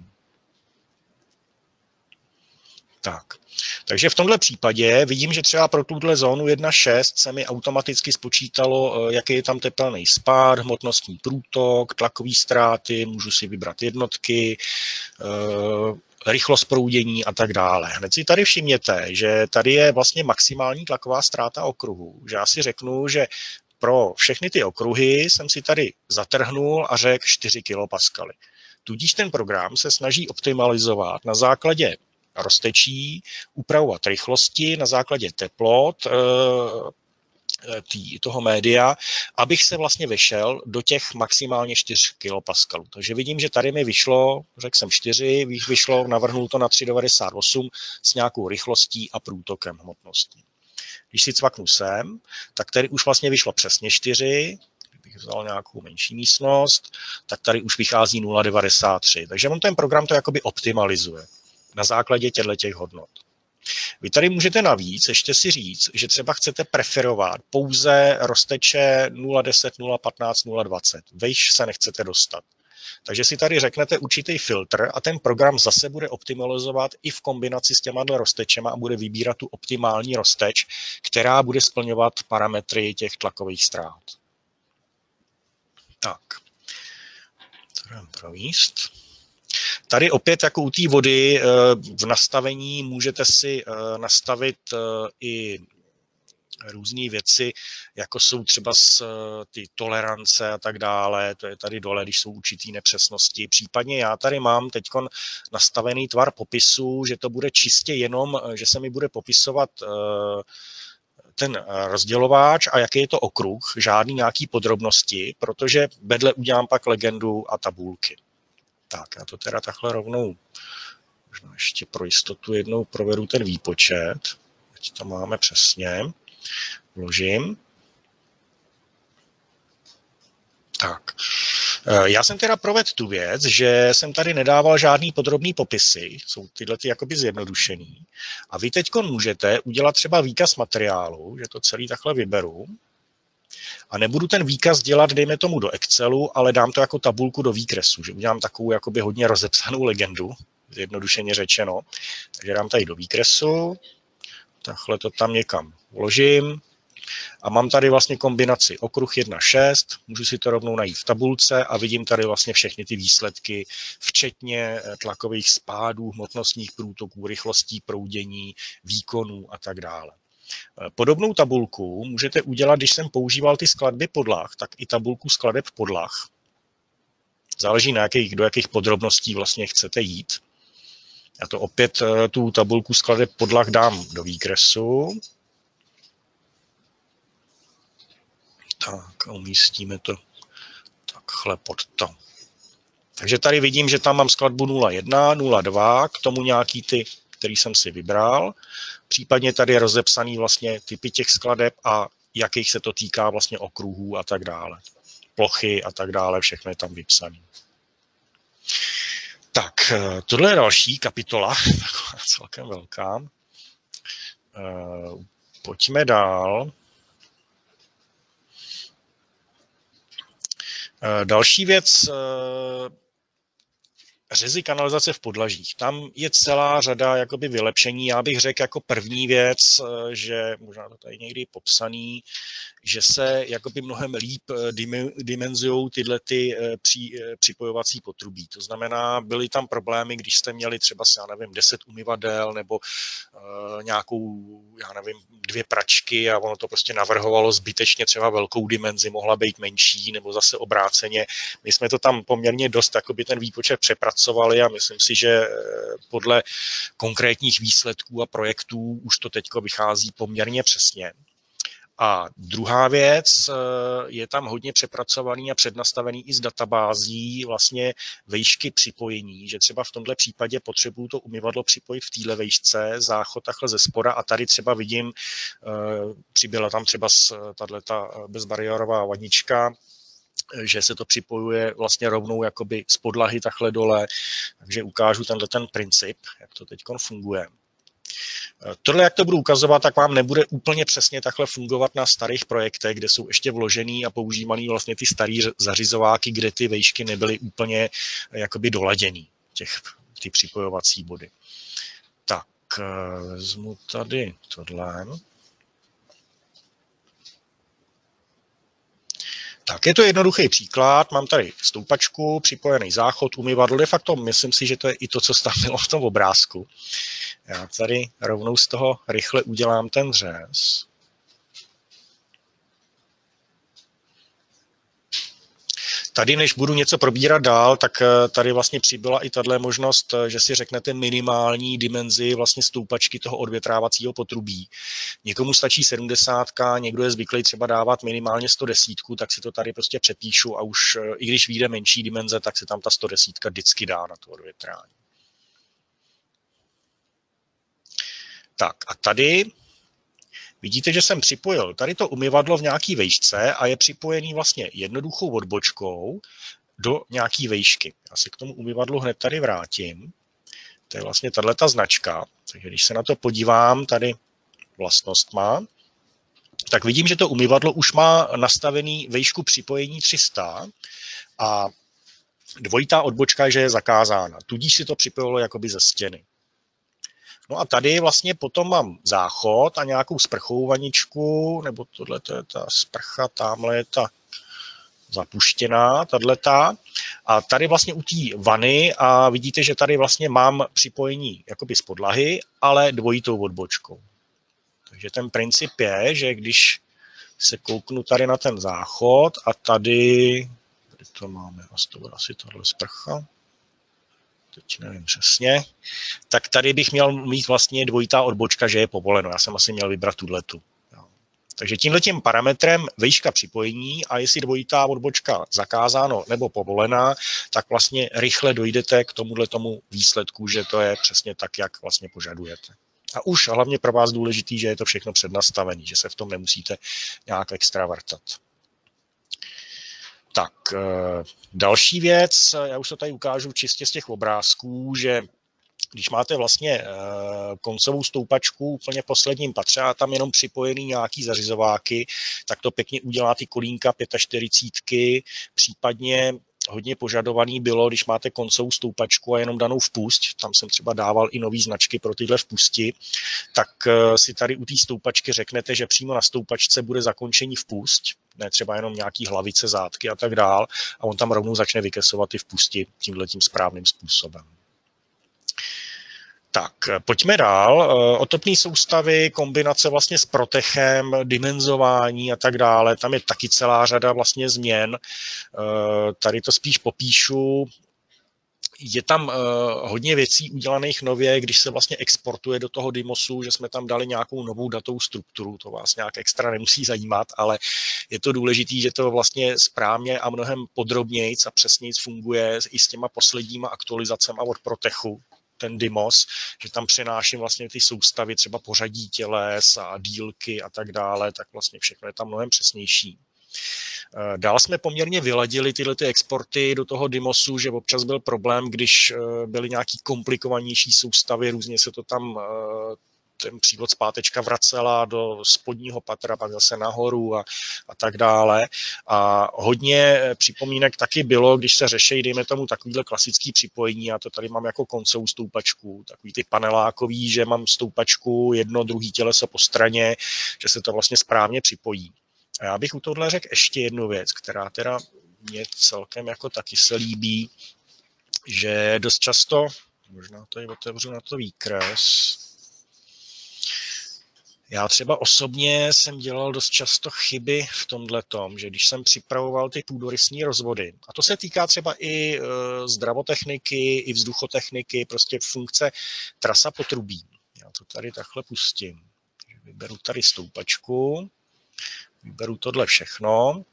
Tak. Takže v tomhle případě vidím, že třeba pro tuhle zónu jedna šest se mi automaticky spočítalo, jaký je tam tepelný spád, hmotnostní průtok, tlakový ztráty, můžu si vybrat jednotky, rychlost proudění a tak dále. Hned si tady všimněte, že tady je vlastně maximální tlaková ztráta okruhu. Že já si řeknu, že pro všechny ty okruhy jsem si tady zatrhnul a řekl čtyři kilopaskaly. Tudíž ten program se snaží optimalizovat na základě roztečí, upravovat rychlosti na základě teplot tý, toho média, abych se vlastně vešel do těch maximálně čtyři kilopaskalů. Takže vidím, že tady mi vyšlo, řekl jsem čtyři, vyšlo, navrhnul to na tři devadesát osm s nějakou rychlostí a průtokem hmotností. Když si cvaknu sem, tak tady už vlastně vyšlo přesně čtyři, kdybych vzal nějakou menší místnost, tak tady už vychází nula devadesát tři. Takže on ten program to jakoby optimalizuje na základě těchto hodnot. Vy tady můžete navíc ještě si říct, že třeba chcete preferovat pouze rozteče nula deset, nula patnáct, nula dvacet. Vejš se nechcete dostat. Takže si tady řeknete určitý filtr a ten program zase bude optimalizovat i v kombinaci s těma roztečema a bude vybírat tu optimální rozteč, která bude splňovat parametry těch tlakových ztrát. Tak. To jdem províst. Tady opět jako u té vody v nastavení můžete si nastavit i různé věci, jako jsou třeba ty tolerance a tak dále, to je tady dole, když jsou určitý nepřesnosti. Případně já tady mám teď nastavený tvar popisu, že to bude čistě jenom, že se mi bude popisovat ten rozdělováč a jaký je to okruh, žádný nějaký podrobnosti, protože vedle udělám pak legendu a tabulky. Tak, já to teda takhle rovnou, možná ještě pro jistotu jednou provedu ten výpočet, ať to máme přesně, vložím. Tak, já jsem teda provedl tu věc, že jsem tady nedával žádný podrobný popisy, jsou tyhle ty jakoby zjednodušený. A vy teď můžete udělat třeba výkaz materiálu, že to celý takhle vyberu. A nebudu ten výkaz dělat, dejme tomu, do Excelu, ale dám to jako tabulku do výkresu, že udělám takovou jakoby hodně rozepsanou legendu, zjednodušeně řečeno. Takže dám tady do výkresu, takhle to tam někam vložím a mám tady vlastně kombinaci okruh jedna šest, můžu si to rovnou najít v tabulce a vidím tady vlastně všechny ty výsledky, včetně tlakových spádů, hmotnostních průtoků, rychlostí proudění, výkonů a tak dále. Podobnou tabulku můžete udělat, když jsem používal ty skladby podlah, tak i tabulku skladeb podlah. Záleží na jakých, do jakých podrobností vlastně chcete jít. Já to opět tu tabulku skladeb podlah dám do výkresu. Tak a umístíme to takhle pod to. Takže tady vidím, že tam mám skladbu nula jedna, nula dva, k tomu nějaký ty, který jsem si vybral. Případně tady je rozepsaný vlastně typy těch skladeb a jakých se to týká vlastně okruhů a tak dále. Plochy a tak dále, všechno je tam vypsané. Tak, tohle je další kapitola, celkem velká. Pojďme dál. Další věc, řezy kanalizace v podlažích. Tam je celá řada jakoby vylepšení. Já bych řekl jako první věc, že možná to tady někdy popsaný, že se jakoby mnohem líp dimenzují tyhle ty při, připojovací potrubí. To znamená, byly tam problémy, když jste měli třeba, já nevím, deset umyvadel nebo uh, nějakou, já nevím, dvě pračky a ono to prostě navrhovalo zbytečně třeba velkou dimenzi, mohla být menší nebo zase obráceně. My jsme to tam poměrně dost jakoby ten výpočet přepracovali a myslím si, že podle konkrétních výsledků a projektů už to teďko vychází poměrně přesně. A druhá věc, je tam hodně přepracovaný a přednastavený i z databází vlastně vejšky připojení, že třeba v tomto případě potřebuju to umyvadlo připojit v téhle vejšce, záchod takhle ze spora a tady třeba vidím, přibyla tam třeba tato bezbariérová vanička, že se to připojuje vlastně rovnou jakoby z podlahy takhle dole, takže ukážu tenhle ten princip, jak to teď funguje. Tohle, jak to budu ukazovat, tak vám nebude úplně přesně takhle fungovat na starých projektech, kde jsou ještě vložený a používaný vlastně ty starý zařizováky, kde ty vejšky nebyly úplně jakoby doladěný, těch, ty připojovací body. Tak, vezmu tady tohle. Tak, je to jednoduchý příklad, mám tady stoupačku, připojený záchod, umyvadlo, de facto myslím si, že to je i to, co tam bylo v tom obrázku. Já tady rovnou z toho rychle udělám ten řez. Tady, než budu něco probírat dál, tak tady vlastně přibyla i tato možnost, že si řeknete minimální dimenzi vlastně stoupačky toho odvětrávacího potrubí. Někomu stačí sedmdesát, někdo je zvyklý třeba dávat minimálně sto deset, tak si to tady prostě přepíšu a už i když vyjde menší dimenze, tak se tam ta sto deset vždycky dá na to odvětrání. Tak a tady vidíte, že jsem připojil tady to umyvadlo v nějaký vejšce a je připojený vlastně jednoduchou odbočkou do nějaký vejšky. Já se k tomu umyvadlu hned tady vrátím. To je vlastně tato značka. Takže když se na to podívám tady vlastnostma, tak vidím, že to umyvadlo už má nastavený vejšku připojení tři sta a dvojitá odbočka, že je zakázána. Tudíž si to připojilo jakoby ze stěny. No a tady vlastně potom mám záchod a nějakou sprchovou vaničku, nebo tohle to je ta sprcha, tamhle je ta zapuštěná, tato. A tady vlastně u té vany a vidíte, že tady vlastně mám připojení jakoby z podlahy, ale dvojitou odbočkou. Takže ten princip je, že když se kouknu tady na ten záchod a tady, tady to máme, to bude asi tahle sprcha, teď nevím přesně, tak tady bych měl mít vlastně dvojitá odbočka, že je povoleno. Já jsem asi měl vybrat tuhletu. Takže tímhletím parametrem vejška připojení a jestli dvojitá odbočka zakázáno nebo povolená, tak vlastně rychle dojdete k tomuhle tomu výsledku, že to je přesně tak, jak vlastně požadujete. A už hlavně pro vás důležitý, že je to všechno přednastavené, že se v tom nemusíte nějak extra vrtat. Tak, další věc, já už to tady ukážu čistě z těch obrázků, že když máte vlastně koncovou stoupačku úplně v posledním patře a tam jenom připojený nějaký zařizováky, tak to pěkně udělá ty kolínka čtyřicet pět, případně hodně požadovaný bylo, když máte koncovou stoupačku a jenom danou vpust, tam jsem třeba dával i nový značky pro tyhle vpusti, tak si tady u té stoupačky řeknete, že přímo na stoupačce bude zakončení vpust, ne třeba jenom nějaký hlavice, zátky a tak dál, a on tam rovnou začne vykesovat ty vpusti tímhletím správným způsobem. Tak, pojďme dál. Otopné soustavy, kombinace vlastně s protechem, dimenzování a tak dále. Tam je taky celá řada vlastně změn. Tady to spíš popíšu. Je tam uh, hodně věcí udělaných nově, když se vlastně exportuje do toho Dymosu, že jsme tam dali nějakou novou datovou strukturu, to vás nějak extra nemusí zajímat, ale je to důležité, že to vlastně správně a mnohem podrobnějc a přesnějc funguje i s těma posledníma aktualizacemi od Protechu, ten Dymos, že tam přenáším vlastně ty soustavy, třeba pořadí těles a dílky a tak dále, tak vlastně všechno je tam mnohem přesnější. Dál jsme poměrně vyladili tyhle ty exporty do toho Dymosu, že občas byl problém, když byly nějaký komplikovanější soustavy, různě se to tam ten přívod zpátečka vracela do spodního patra, pak zase nahoru a, a tak dále. A hodně připomínek taky bylo, když se řeší, dejme tomu, takovýhle klasický připojení, já to tady mám jako koncovou stoupačku, takový ty panelákový, že mám stoupačku, jedno, druhý těleso po straně, že se to vlastně správně připojí. A já bych u tohle řekl ještě jednu věc, která teda mě celkem jako taky se líbí, že dost často, možná to je otevřu na to výkres, já třeba osobně jsem dělal dost často chyby v tomhletom, že když jsem připravoval ty půdorysní rozvody, a to se týká třeba i e, zdravotechniky, i vzduchotechniky, prostě funkce trasa potrubí. Já to tady takhle pustím. Vyberu tady stoupačku. Vyberu tohle všechno.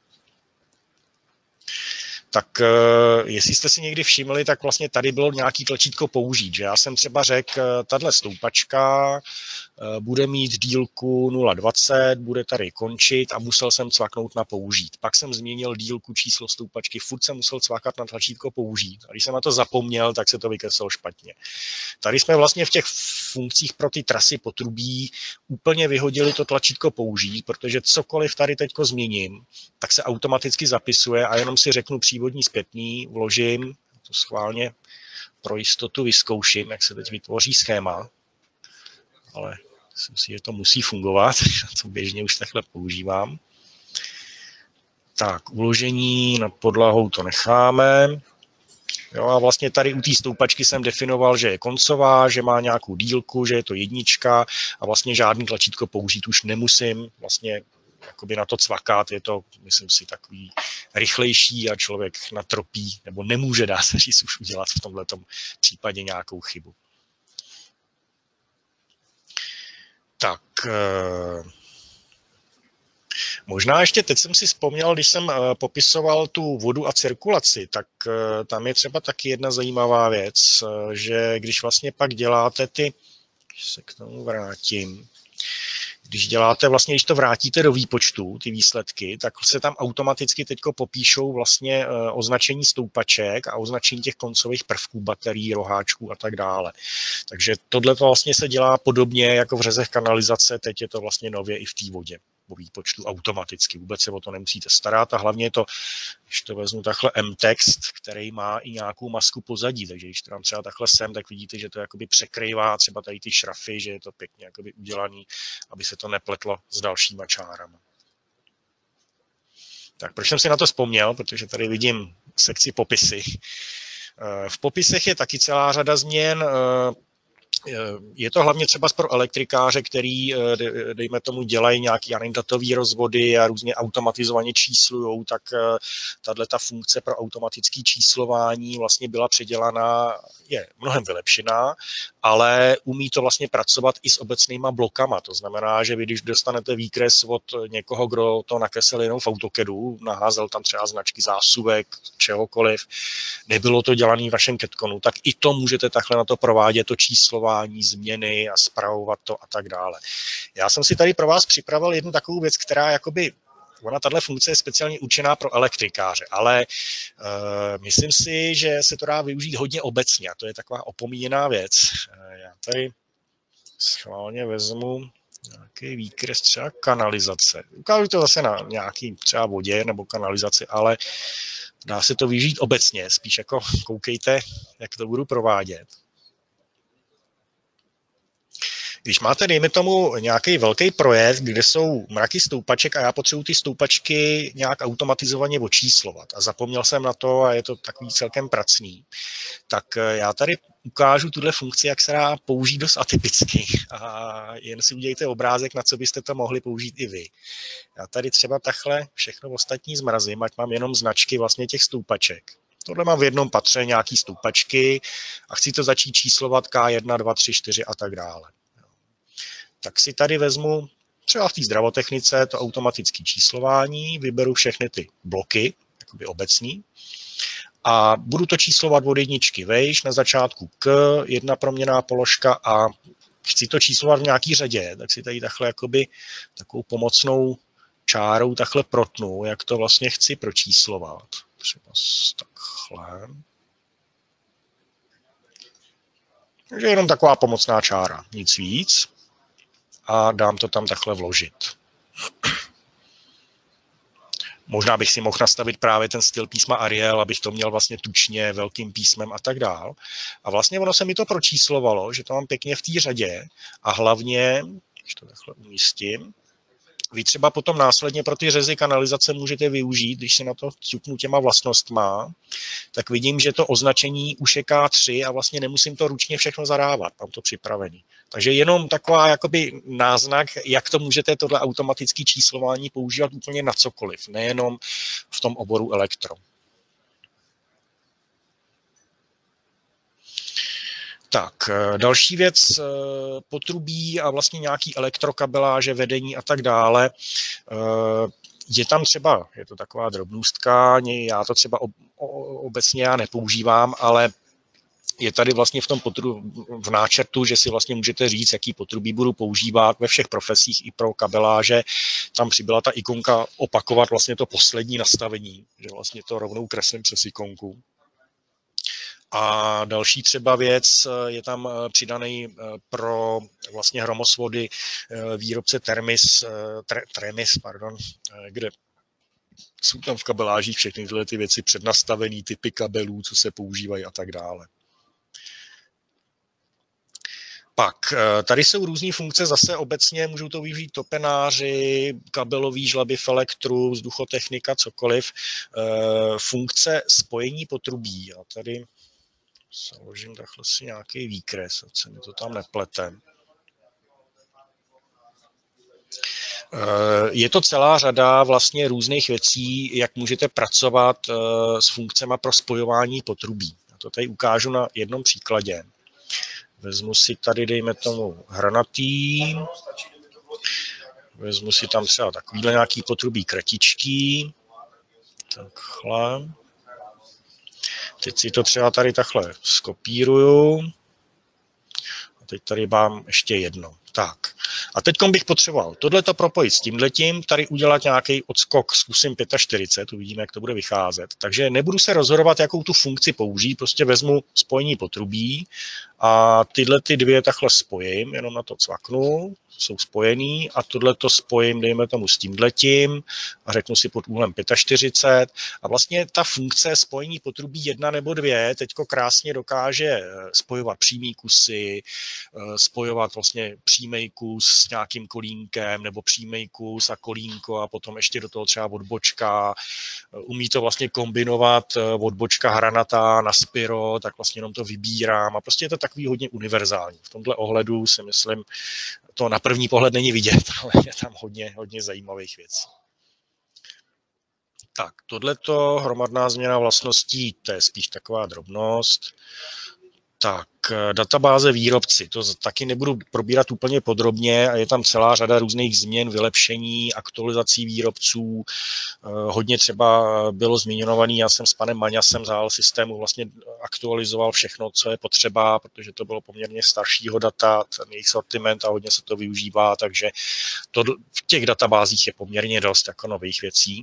Tak jestli jste si někdy všimli, tak vlastně tady bylo nějaký tlačítko použít. Že já jsem třeba řekl, tahle stoupačka bude mít dílku nula dvacet, bude tady končit a musel jsem cvaknout na použít. Pak jsem změnil dílku, číslo stoupačky, furt jsem musel cvakat na tlačítko použít. A když jsem na to zapomněl, tak se to vykreslilo špatně. Tady jsme vlastně v těch funkcích pro ty trasy potrubí úplně vyhodili to tlačítko použít, protože cokoliv tady teďko změním, tak se automaticky zapisuje a jenom si řeknu přívodní zpětný, vložím, to schválně pro jistotu vyzkouším, jak se teď vytvoří schéma, ale myslím si, že to musí fungovat, to běžně už takhle používám. Tak, uložení nad podlahou to necháme. Jo, a vlastně tady u té stoupačky jsem definoval, že je koncová, že má nějakou dílku, že je to jednička a vlastně žádný tlačítko použít už nemusím vlastně jakoby na to cvakat, je to, myslím si, takový rychlejší a člověk natropí, nebo nemůže, dá se říct, už udělat v tomhletom případě nějakou chybu. Tak, možná ještě teď jsem si vzpomněl, když jsem popisoval tu vodu a cirkulaci, tak tam je třeba taky jedna zajímavá věc, že když vlastně pak děláte ty, když se k tomu vrátím, Když děláte vlastně, když to vrátíte do výpočtu, ty výsledky, tak se tam automaticky teďko popíšou vlastně označení stoupaček a označení těch koncových prvků, baterií, roháčků a tak dále. Takže tohle to vlastně se dělá podobně jako v řezech kanalizace, teď je to vlastně nově i v té vodě po výpočtu automaticky. Vůbec se o to nemusíte starat a hlavně je to, když to vezmu takhle M-text, který má i nějakou masku pozadí, takže když to dám třeba takhle sem, tak vidíte, že to jakoby překrývá třeba tady ty šrafy, že je to pěkně jakoby udělaný, aby se to nepletlo s dalšíma čárama. Tak proč jsem si na to vzpomněl, protože tady vidím sekci popisy. V popisech je taky celá řada změn. Je to hlavně třeba pro elektrikáře, který, dejme tomu, dělají nějaké datové rozvody a různě automatizovaně číslujou, tak tato funkce pro automatické číslování vlastně byla předělaná, je mnohem vylepšená, ale umí to vlastně pracovat i s obecnýma blokama. To znamená, že vy, když dostanete výkres od někoho, kdo to nakreslil jenom v AutoCADu, naházel tam třeba značky zásuvek, čehokoliv, nebylo to dělané v vašem CADconu, tak i to můžete takhle na to provádět, to číslování, změny a spravovat to a tak dále. Já jsem si tady pro vás připravil jednu takovou věc, která jakoby, ona tahle funkce je speciálně určená pro elektrikáře, ale uh, myslím si, že se to dá využít hodně obecně a to je taková opomíjená věc. Uh, já tady schválně vezmu nějaký výkres třeba kanalizace. Ukážu to zase na nějaký třeba vodě nebo kanalizaci, ale dá se to využít obecně, spíš jako koukejte, jak to budu provádět. Když máte, dejme tomu, nějaký velký projekt, kde jsou mraky stoupaček a já potřebuji ty stoupačky nějak automatizovaně očíslovat a zapomněl jsem na to a je to takový celkem pracný, tak já tady ukážu tuhle funkci, jak se dá použít dost atypicky a jen si udějte obrázek, na co byste to mohli použít i vy. Já tady třeba takhle všechno ostatní zmrazím, ať mám jenom značky vlastně těch stoupaček. Tohle mám v jednom patře nějaký stoupačky a chci to začít číslovat K jedna, dva, tři, čtyři a tak dále. Tak si tady vezmu třeba v té zdravotechnice to automatické číslování, vyberu všechny ty bloky, jakoby obecní, a budu to číslovat od jedničky vejš, na začátku K, jedna proměnná položka a chci to číslovat v nějaký řadě, tak si tady takhle jakoby takovou pomocnou čárou takhle protnu, jak to vlastně chci pročíslovat. Třeba takhle. Takže jenom taková pomocná čára, nic víc. A dám to tam takhle vložit. Možná bych si mohl nastavit právě ten styl písma Arial, abych to měl vlastně tučně, velkým písmem a tak dál. A vlastně ono se mi to pročíslovalo, že to mám pěkně v té řadě a hlavně, když to takhle umístím, vy třeba potom následně pro ty řezy kanalizace můžete využít, když se na to cuknu těma vlastnostma, tak vidím, že to označení už je K tři a vlastně nemusím to ručně všechno zadávat, mám to připravený. Takže jenom taková jakoby náznak, jak to můžete tohle automatické číslování používat úplně na cokoliv, nejenom v tom oboru elektro. Tak, další věc, potrubí a vlastně nějaký elektrokabeláže, vedení a tak dále. Je tam třeba, je to taková drobnůstka, já to třeba obecně já nepoužívám, ale je tady vlastně v tom potru, v náčrtu, že si vlastně můžete říct, jaký potrubí budu používat ve všech profesích i pro kabeláže. Tam přibyla ta ikonka opakovat vlastně to poslední nastavení, že vlastně to rovnou kreslím přes ikonku. A další třeba věc, je tam přidaný pro vlastně hromosvody výrobce Termis, Tremis, pardon, kde jsou tam v kabelážích všechny tyhle ty věci přednastavené, typy kabelů, co se používají a tak dále. Pak tady jsou různé funkce, zase obecně můžou to využít topenáři, kabelový žlaby v elektru, vzduchotechnika, cokoliv. Funkce spojení potrubí. Já tady založím takhle si nějaký výkres, ať se mi to tam neplete. Je to celá řada vlastně různých věcí, jak můžete pracovat s funkcemi pro spojování potrubí. Já to tady ukážu na jednom příkladě. Vezmu si tady, dejme tomu, hranatý. Vezmu si tam třeba takovýhle nějaký potrubí kratičký. Takhle. Teď si to třeba tady takhle skopíruju. A teď tady mám ještě jedno. Tak. A teď bych potřeboval tohleto propojit s tímhletím, tady udělat nějaký odskok, zkusím čtyřicet pět, uvidíme, jak to bude vycházet. Takže nebudu se rozhodovat, jakou tu funkci použít, prostě vezmu spojení potrubí a tyhle ty dvě takhle spojím, jenom na to cvaknu, jsou spojený a tohleto spojím, dejme tomu s tímhletím a řeknu si pod úhlem čtyřicet pět a vlastně ta funkce spojení potrubí jedna nebo dvě teďko krásně dokáže spojovat přímý kusy, spojovat vlastně přímý kus s nějakým kolínkem nebo přímý kus a kolínko a potom ještě do toho třeba odbočka. Umí to vlastně kombinovat odbočka hranatá na spiro, tak vlastně jenom to vybírám a prostě je to takový hodně univerzální. V tomhle ohledu si myslím, to na první pohled není vidět, ale je tam hodně, hodně zajímavých věcí. Tak, tohleto hromadná změna vlastností, to je spíš taková drobnost. Tak, databáze výrobci, to taky nebudu probírat úplně podrobně a je tam celá řada různých změn, vylepšení, aktualizací výrobců. Hodně třeba bylo zmiňovaný, já jsem s panem Maňasem z H L systému vlastně aktualizoval všechno, co je potřeba, protože to bylo poměrně staršího data, ten jejich sortiment a hodně se to využívá, takže to v těch databázích je poměrně dost jako nových věcí.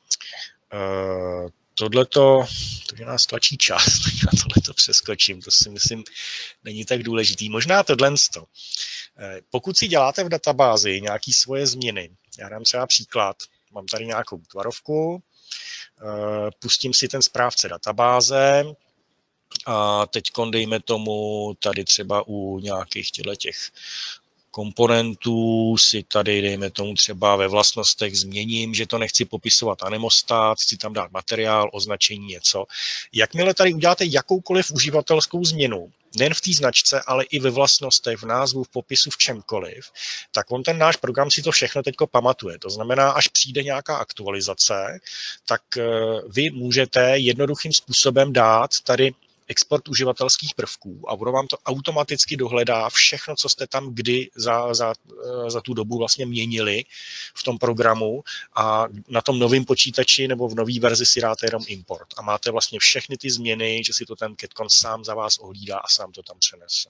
Tohleto, takže nás tlačí čas, tak já tohleto přeskočím, to si myslím není tak důležitý. Možná tohle. Pokud si děláte v databázi nějaké svoje změny, já dám třeba příklad, mám tady nějakou tvarovku, pustím si ten správce databáze a teď dejme tomu tady třeba u nějakých těch komponentů si tady, dejme tomu třeba ve vlastnostech změním, že to nechci popisovat anemostat, chci tam dát materiál, označení, něco. Jakmile tady uděláte jakoukoliv uživatelskou změnu, nejen v té značce, ale i ve vlastnostech, v názvu, v popisu, v čemkoliv, tak on ten náš program si to všechno teďko pamatuje. To znamená, až přijde nějaká aktualizace, tak vy můžete jednoduchým způsobem dát tady export uživatelských prvků a ono vám to automaticky dohledá všechno, co jste tam kdy za, za, za tu dobu vlastně měnili v tom programu a na tom novém počítači nebo v nové verzi si dáte jenom import a máte vlastně všechny ty změny, že si to ten Catcon sám za vás ohlídá a sám to tam přenese.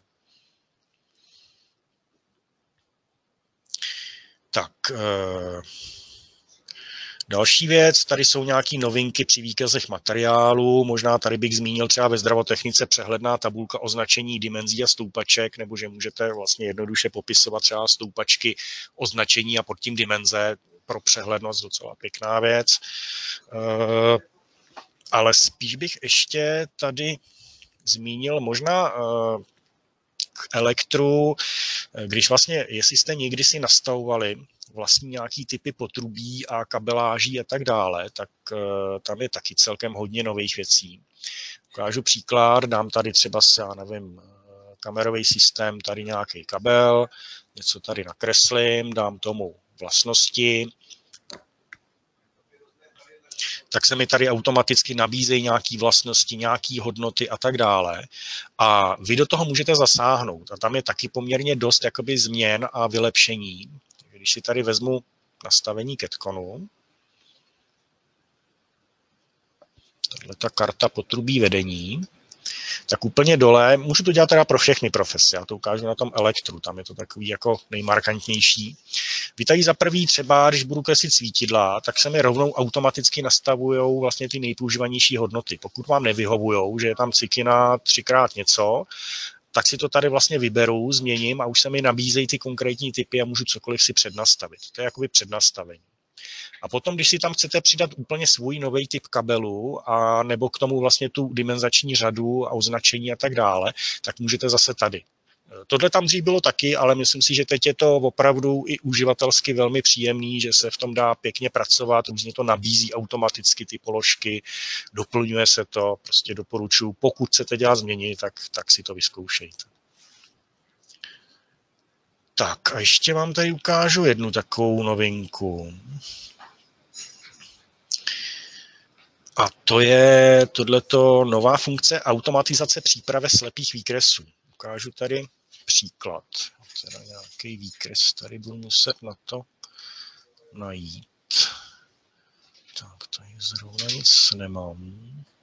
Tak, další věc, tady jsou nějaké novinky při výkazech materiálu, možná tady bych zmínil třeba ve zdravotechnice přehledná tabulka označení dimenzí a stoupaček, nebo že můžete vlastně jednoduše popisovat třeba stoupačky, označení a pod tím dimenze pro přehlednost, docela pěkná věc. Ale spíš bych ještě tady zmínil možná k elektru, když vlastně, jestli jste někdy si nastavovali vlastní nějaký typy potrubí a kabeláží a tak dále, tak tam je taky celkem hodně nových věcí. Ukážu příklad, dám tady třeba, já nevím, kamerový systém, tady nějaký kabel, něco tady nakreslím, dám tomu vlastnosti, tak se mi tady automaticky nabízejí nějaké vlastnosti, nějaké hodnoty a tak dále. A vy do toho můžete zasáhnout. A tam je taky poměrně dost jakoby změn a vylepšení. Když si tady vezmu nastavení Catconu, tahle ta karta potrubí vedení, tak úplně dole, můžu to dělat teda pro všechny profese, já to ukážu na tom elektru, tam je to takový jako nejmarkantnější. Vy tady za prvý třeba, když budu kreslit svítidla, tak se mi rovnou automaticky nastavují vlastně ty nejpoužívanější hodnoty. Pokud vám nevyhovujou, že je tam cikina třikrát něco, tak si to tady vlastně vyberu, změním a už se mi nabízejí ty konkrétní typy a můžu cokoliv si přednastavit. To je jakoby přednastavení. A potom, když si tam chcete přidat úplně svůj nový typ kabelu a nebo k tomu vlastně tu dimenzační řadu a označení a tak dále, tak můžete zase tady. Tohle tam dřív bylo taky, ale myslím si, že teď je to opravdu i uživatelsky velmi příjemný, že se v tom dá pěkně pracovat, různě to nabízí automaticky ty položky, doplňuje se to, prostě doporučuji, pokud chcete dělat změny, tak, tak si to vyzkoušejte. Tak a ještě vám tady ukážu jednu takovou novinku. A to je tohleto nová funkce automatizace přípravy slepých výkresů. Ukážu tady příklad. Teda nějaký výkres tady budu muset na to najít. Tak, tady zrovna nic nemám.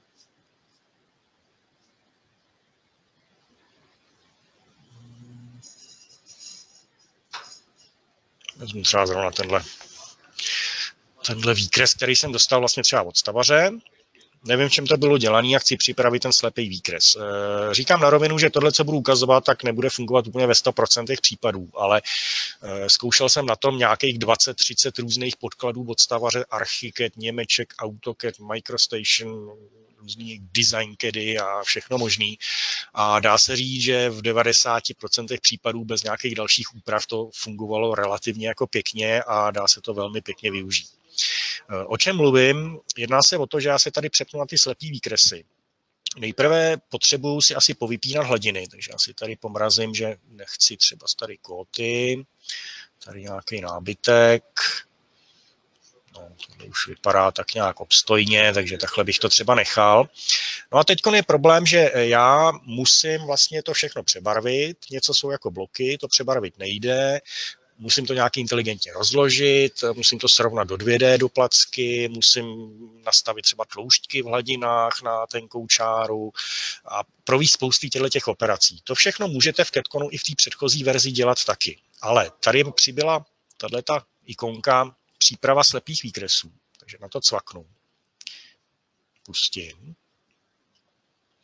Vezmu třeba zrovna tenhle, tenhle výkres, který jsem dostal vlastně třeba od stavaře. Nevím, v čem to bylo dělané a chci připravit ten slepý výkres. Říkám na rovinu, že tohle, co budu ukazovat, tak nebude fungovat úplně ve sto procent případů, ale zkoušel jsem na tom nějakých dvacet třicet různých podkladů od stavaře, Archicad, Němeček, AutoCAD, MicroStation, různý design CADy a všechno možný. A dá se říct, že v devadesáti procentech případů bez nějakých dalších úprav to fungovalo relativně jako pěkně a dá se to velmi pěkně využít. O čem mluvím? Jedná se o to, že já se tady přepnu na ty slepý výkresy. Nejprve potřebuju si asi povypínat hladiny, takže já si tady pomrazím, že nechci třeba tady kóty, tady nějaký nábytek. No, tohle už vypadá tak nějak obstojně, takže takhle bych to třeba nechal. No a teď je problém, že já musím vlastně to všechno přebarvit, něco jsou jako bloky, to přebarvit nejde, musím to nějak inteligentně rozložit, musím to srovnat do dvě dé do placky, musím nastavit třeba tloušťky v hladinách na tenkou čáru a provést spousty těch operací. To všechno můžete v Catconu i v té předchozí verzi dělat taky. Ale tady přibyla tato ikonka příprava slepých výkresů. Takže na to cvaknu. Pustím.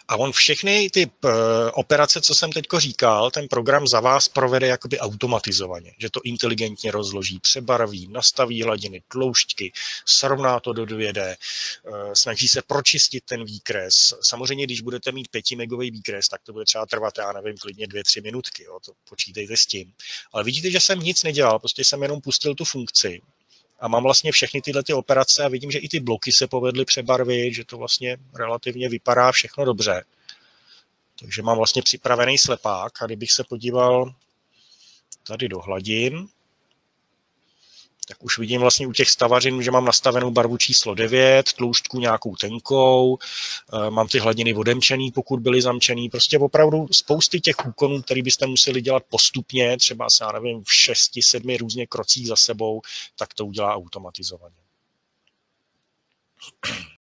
A on všechny ty uh, operace, co jsem teďko říkal, ten program za vás provede jakoby automatizovaně, že to inteligentně rozloží, přebarví, nastaví hladiny, tloušťky, srovná to do dvě dé, uh, snaží se pročistit ten výkres. Samozřejmě, když budete mít pětimegový výkres, tak to bude třeba trvat, já nevím, klidně dvě, tři minutky, jo, to počítejte s tím. Ale vidíte, že jsem nic nedělal, prostě jsem jenom pustil tu funkci. A mám vlastně všechny tyhle ty operace a vidím, že i ty bloky se povedly přebarvit, že to vlastně relativně vypadá všechno dobře. Takže mám vlastně připravený slepák a kdybych se podíval tady do hladin, tak už vidím vlastně u těch stavařin, že mám nastavenou barvu číslo devět, tloušťku nějakou tenkou, mám ty hladiny odemčený, pokud byly zamčený. Prostě opravdu spousty těch úkonů, které byste museli dělat postupně, třeba se, já nevím, v šesti, sedmi různě krocích za sebou, tak to udělá automatizovaně.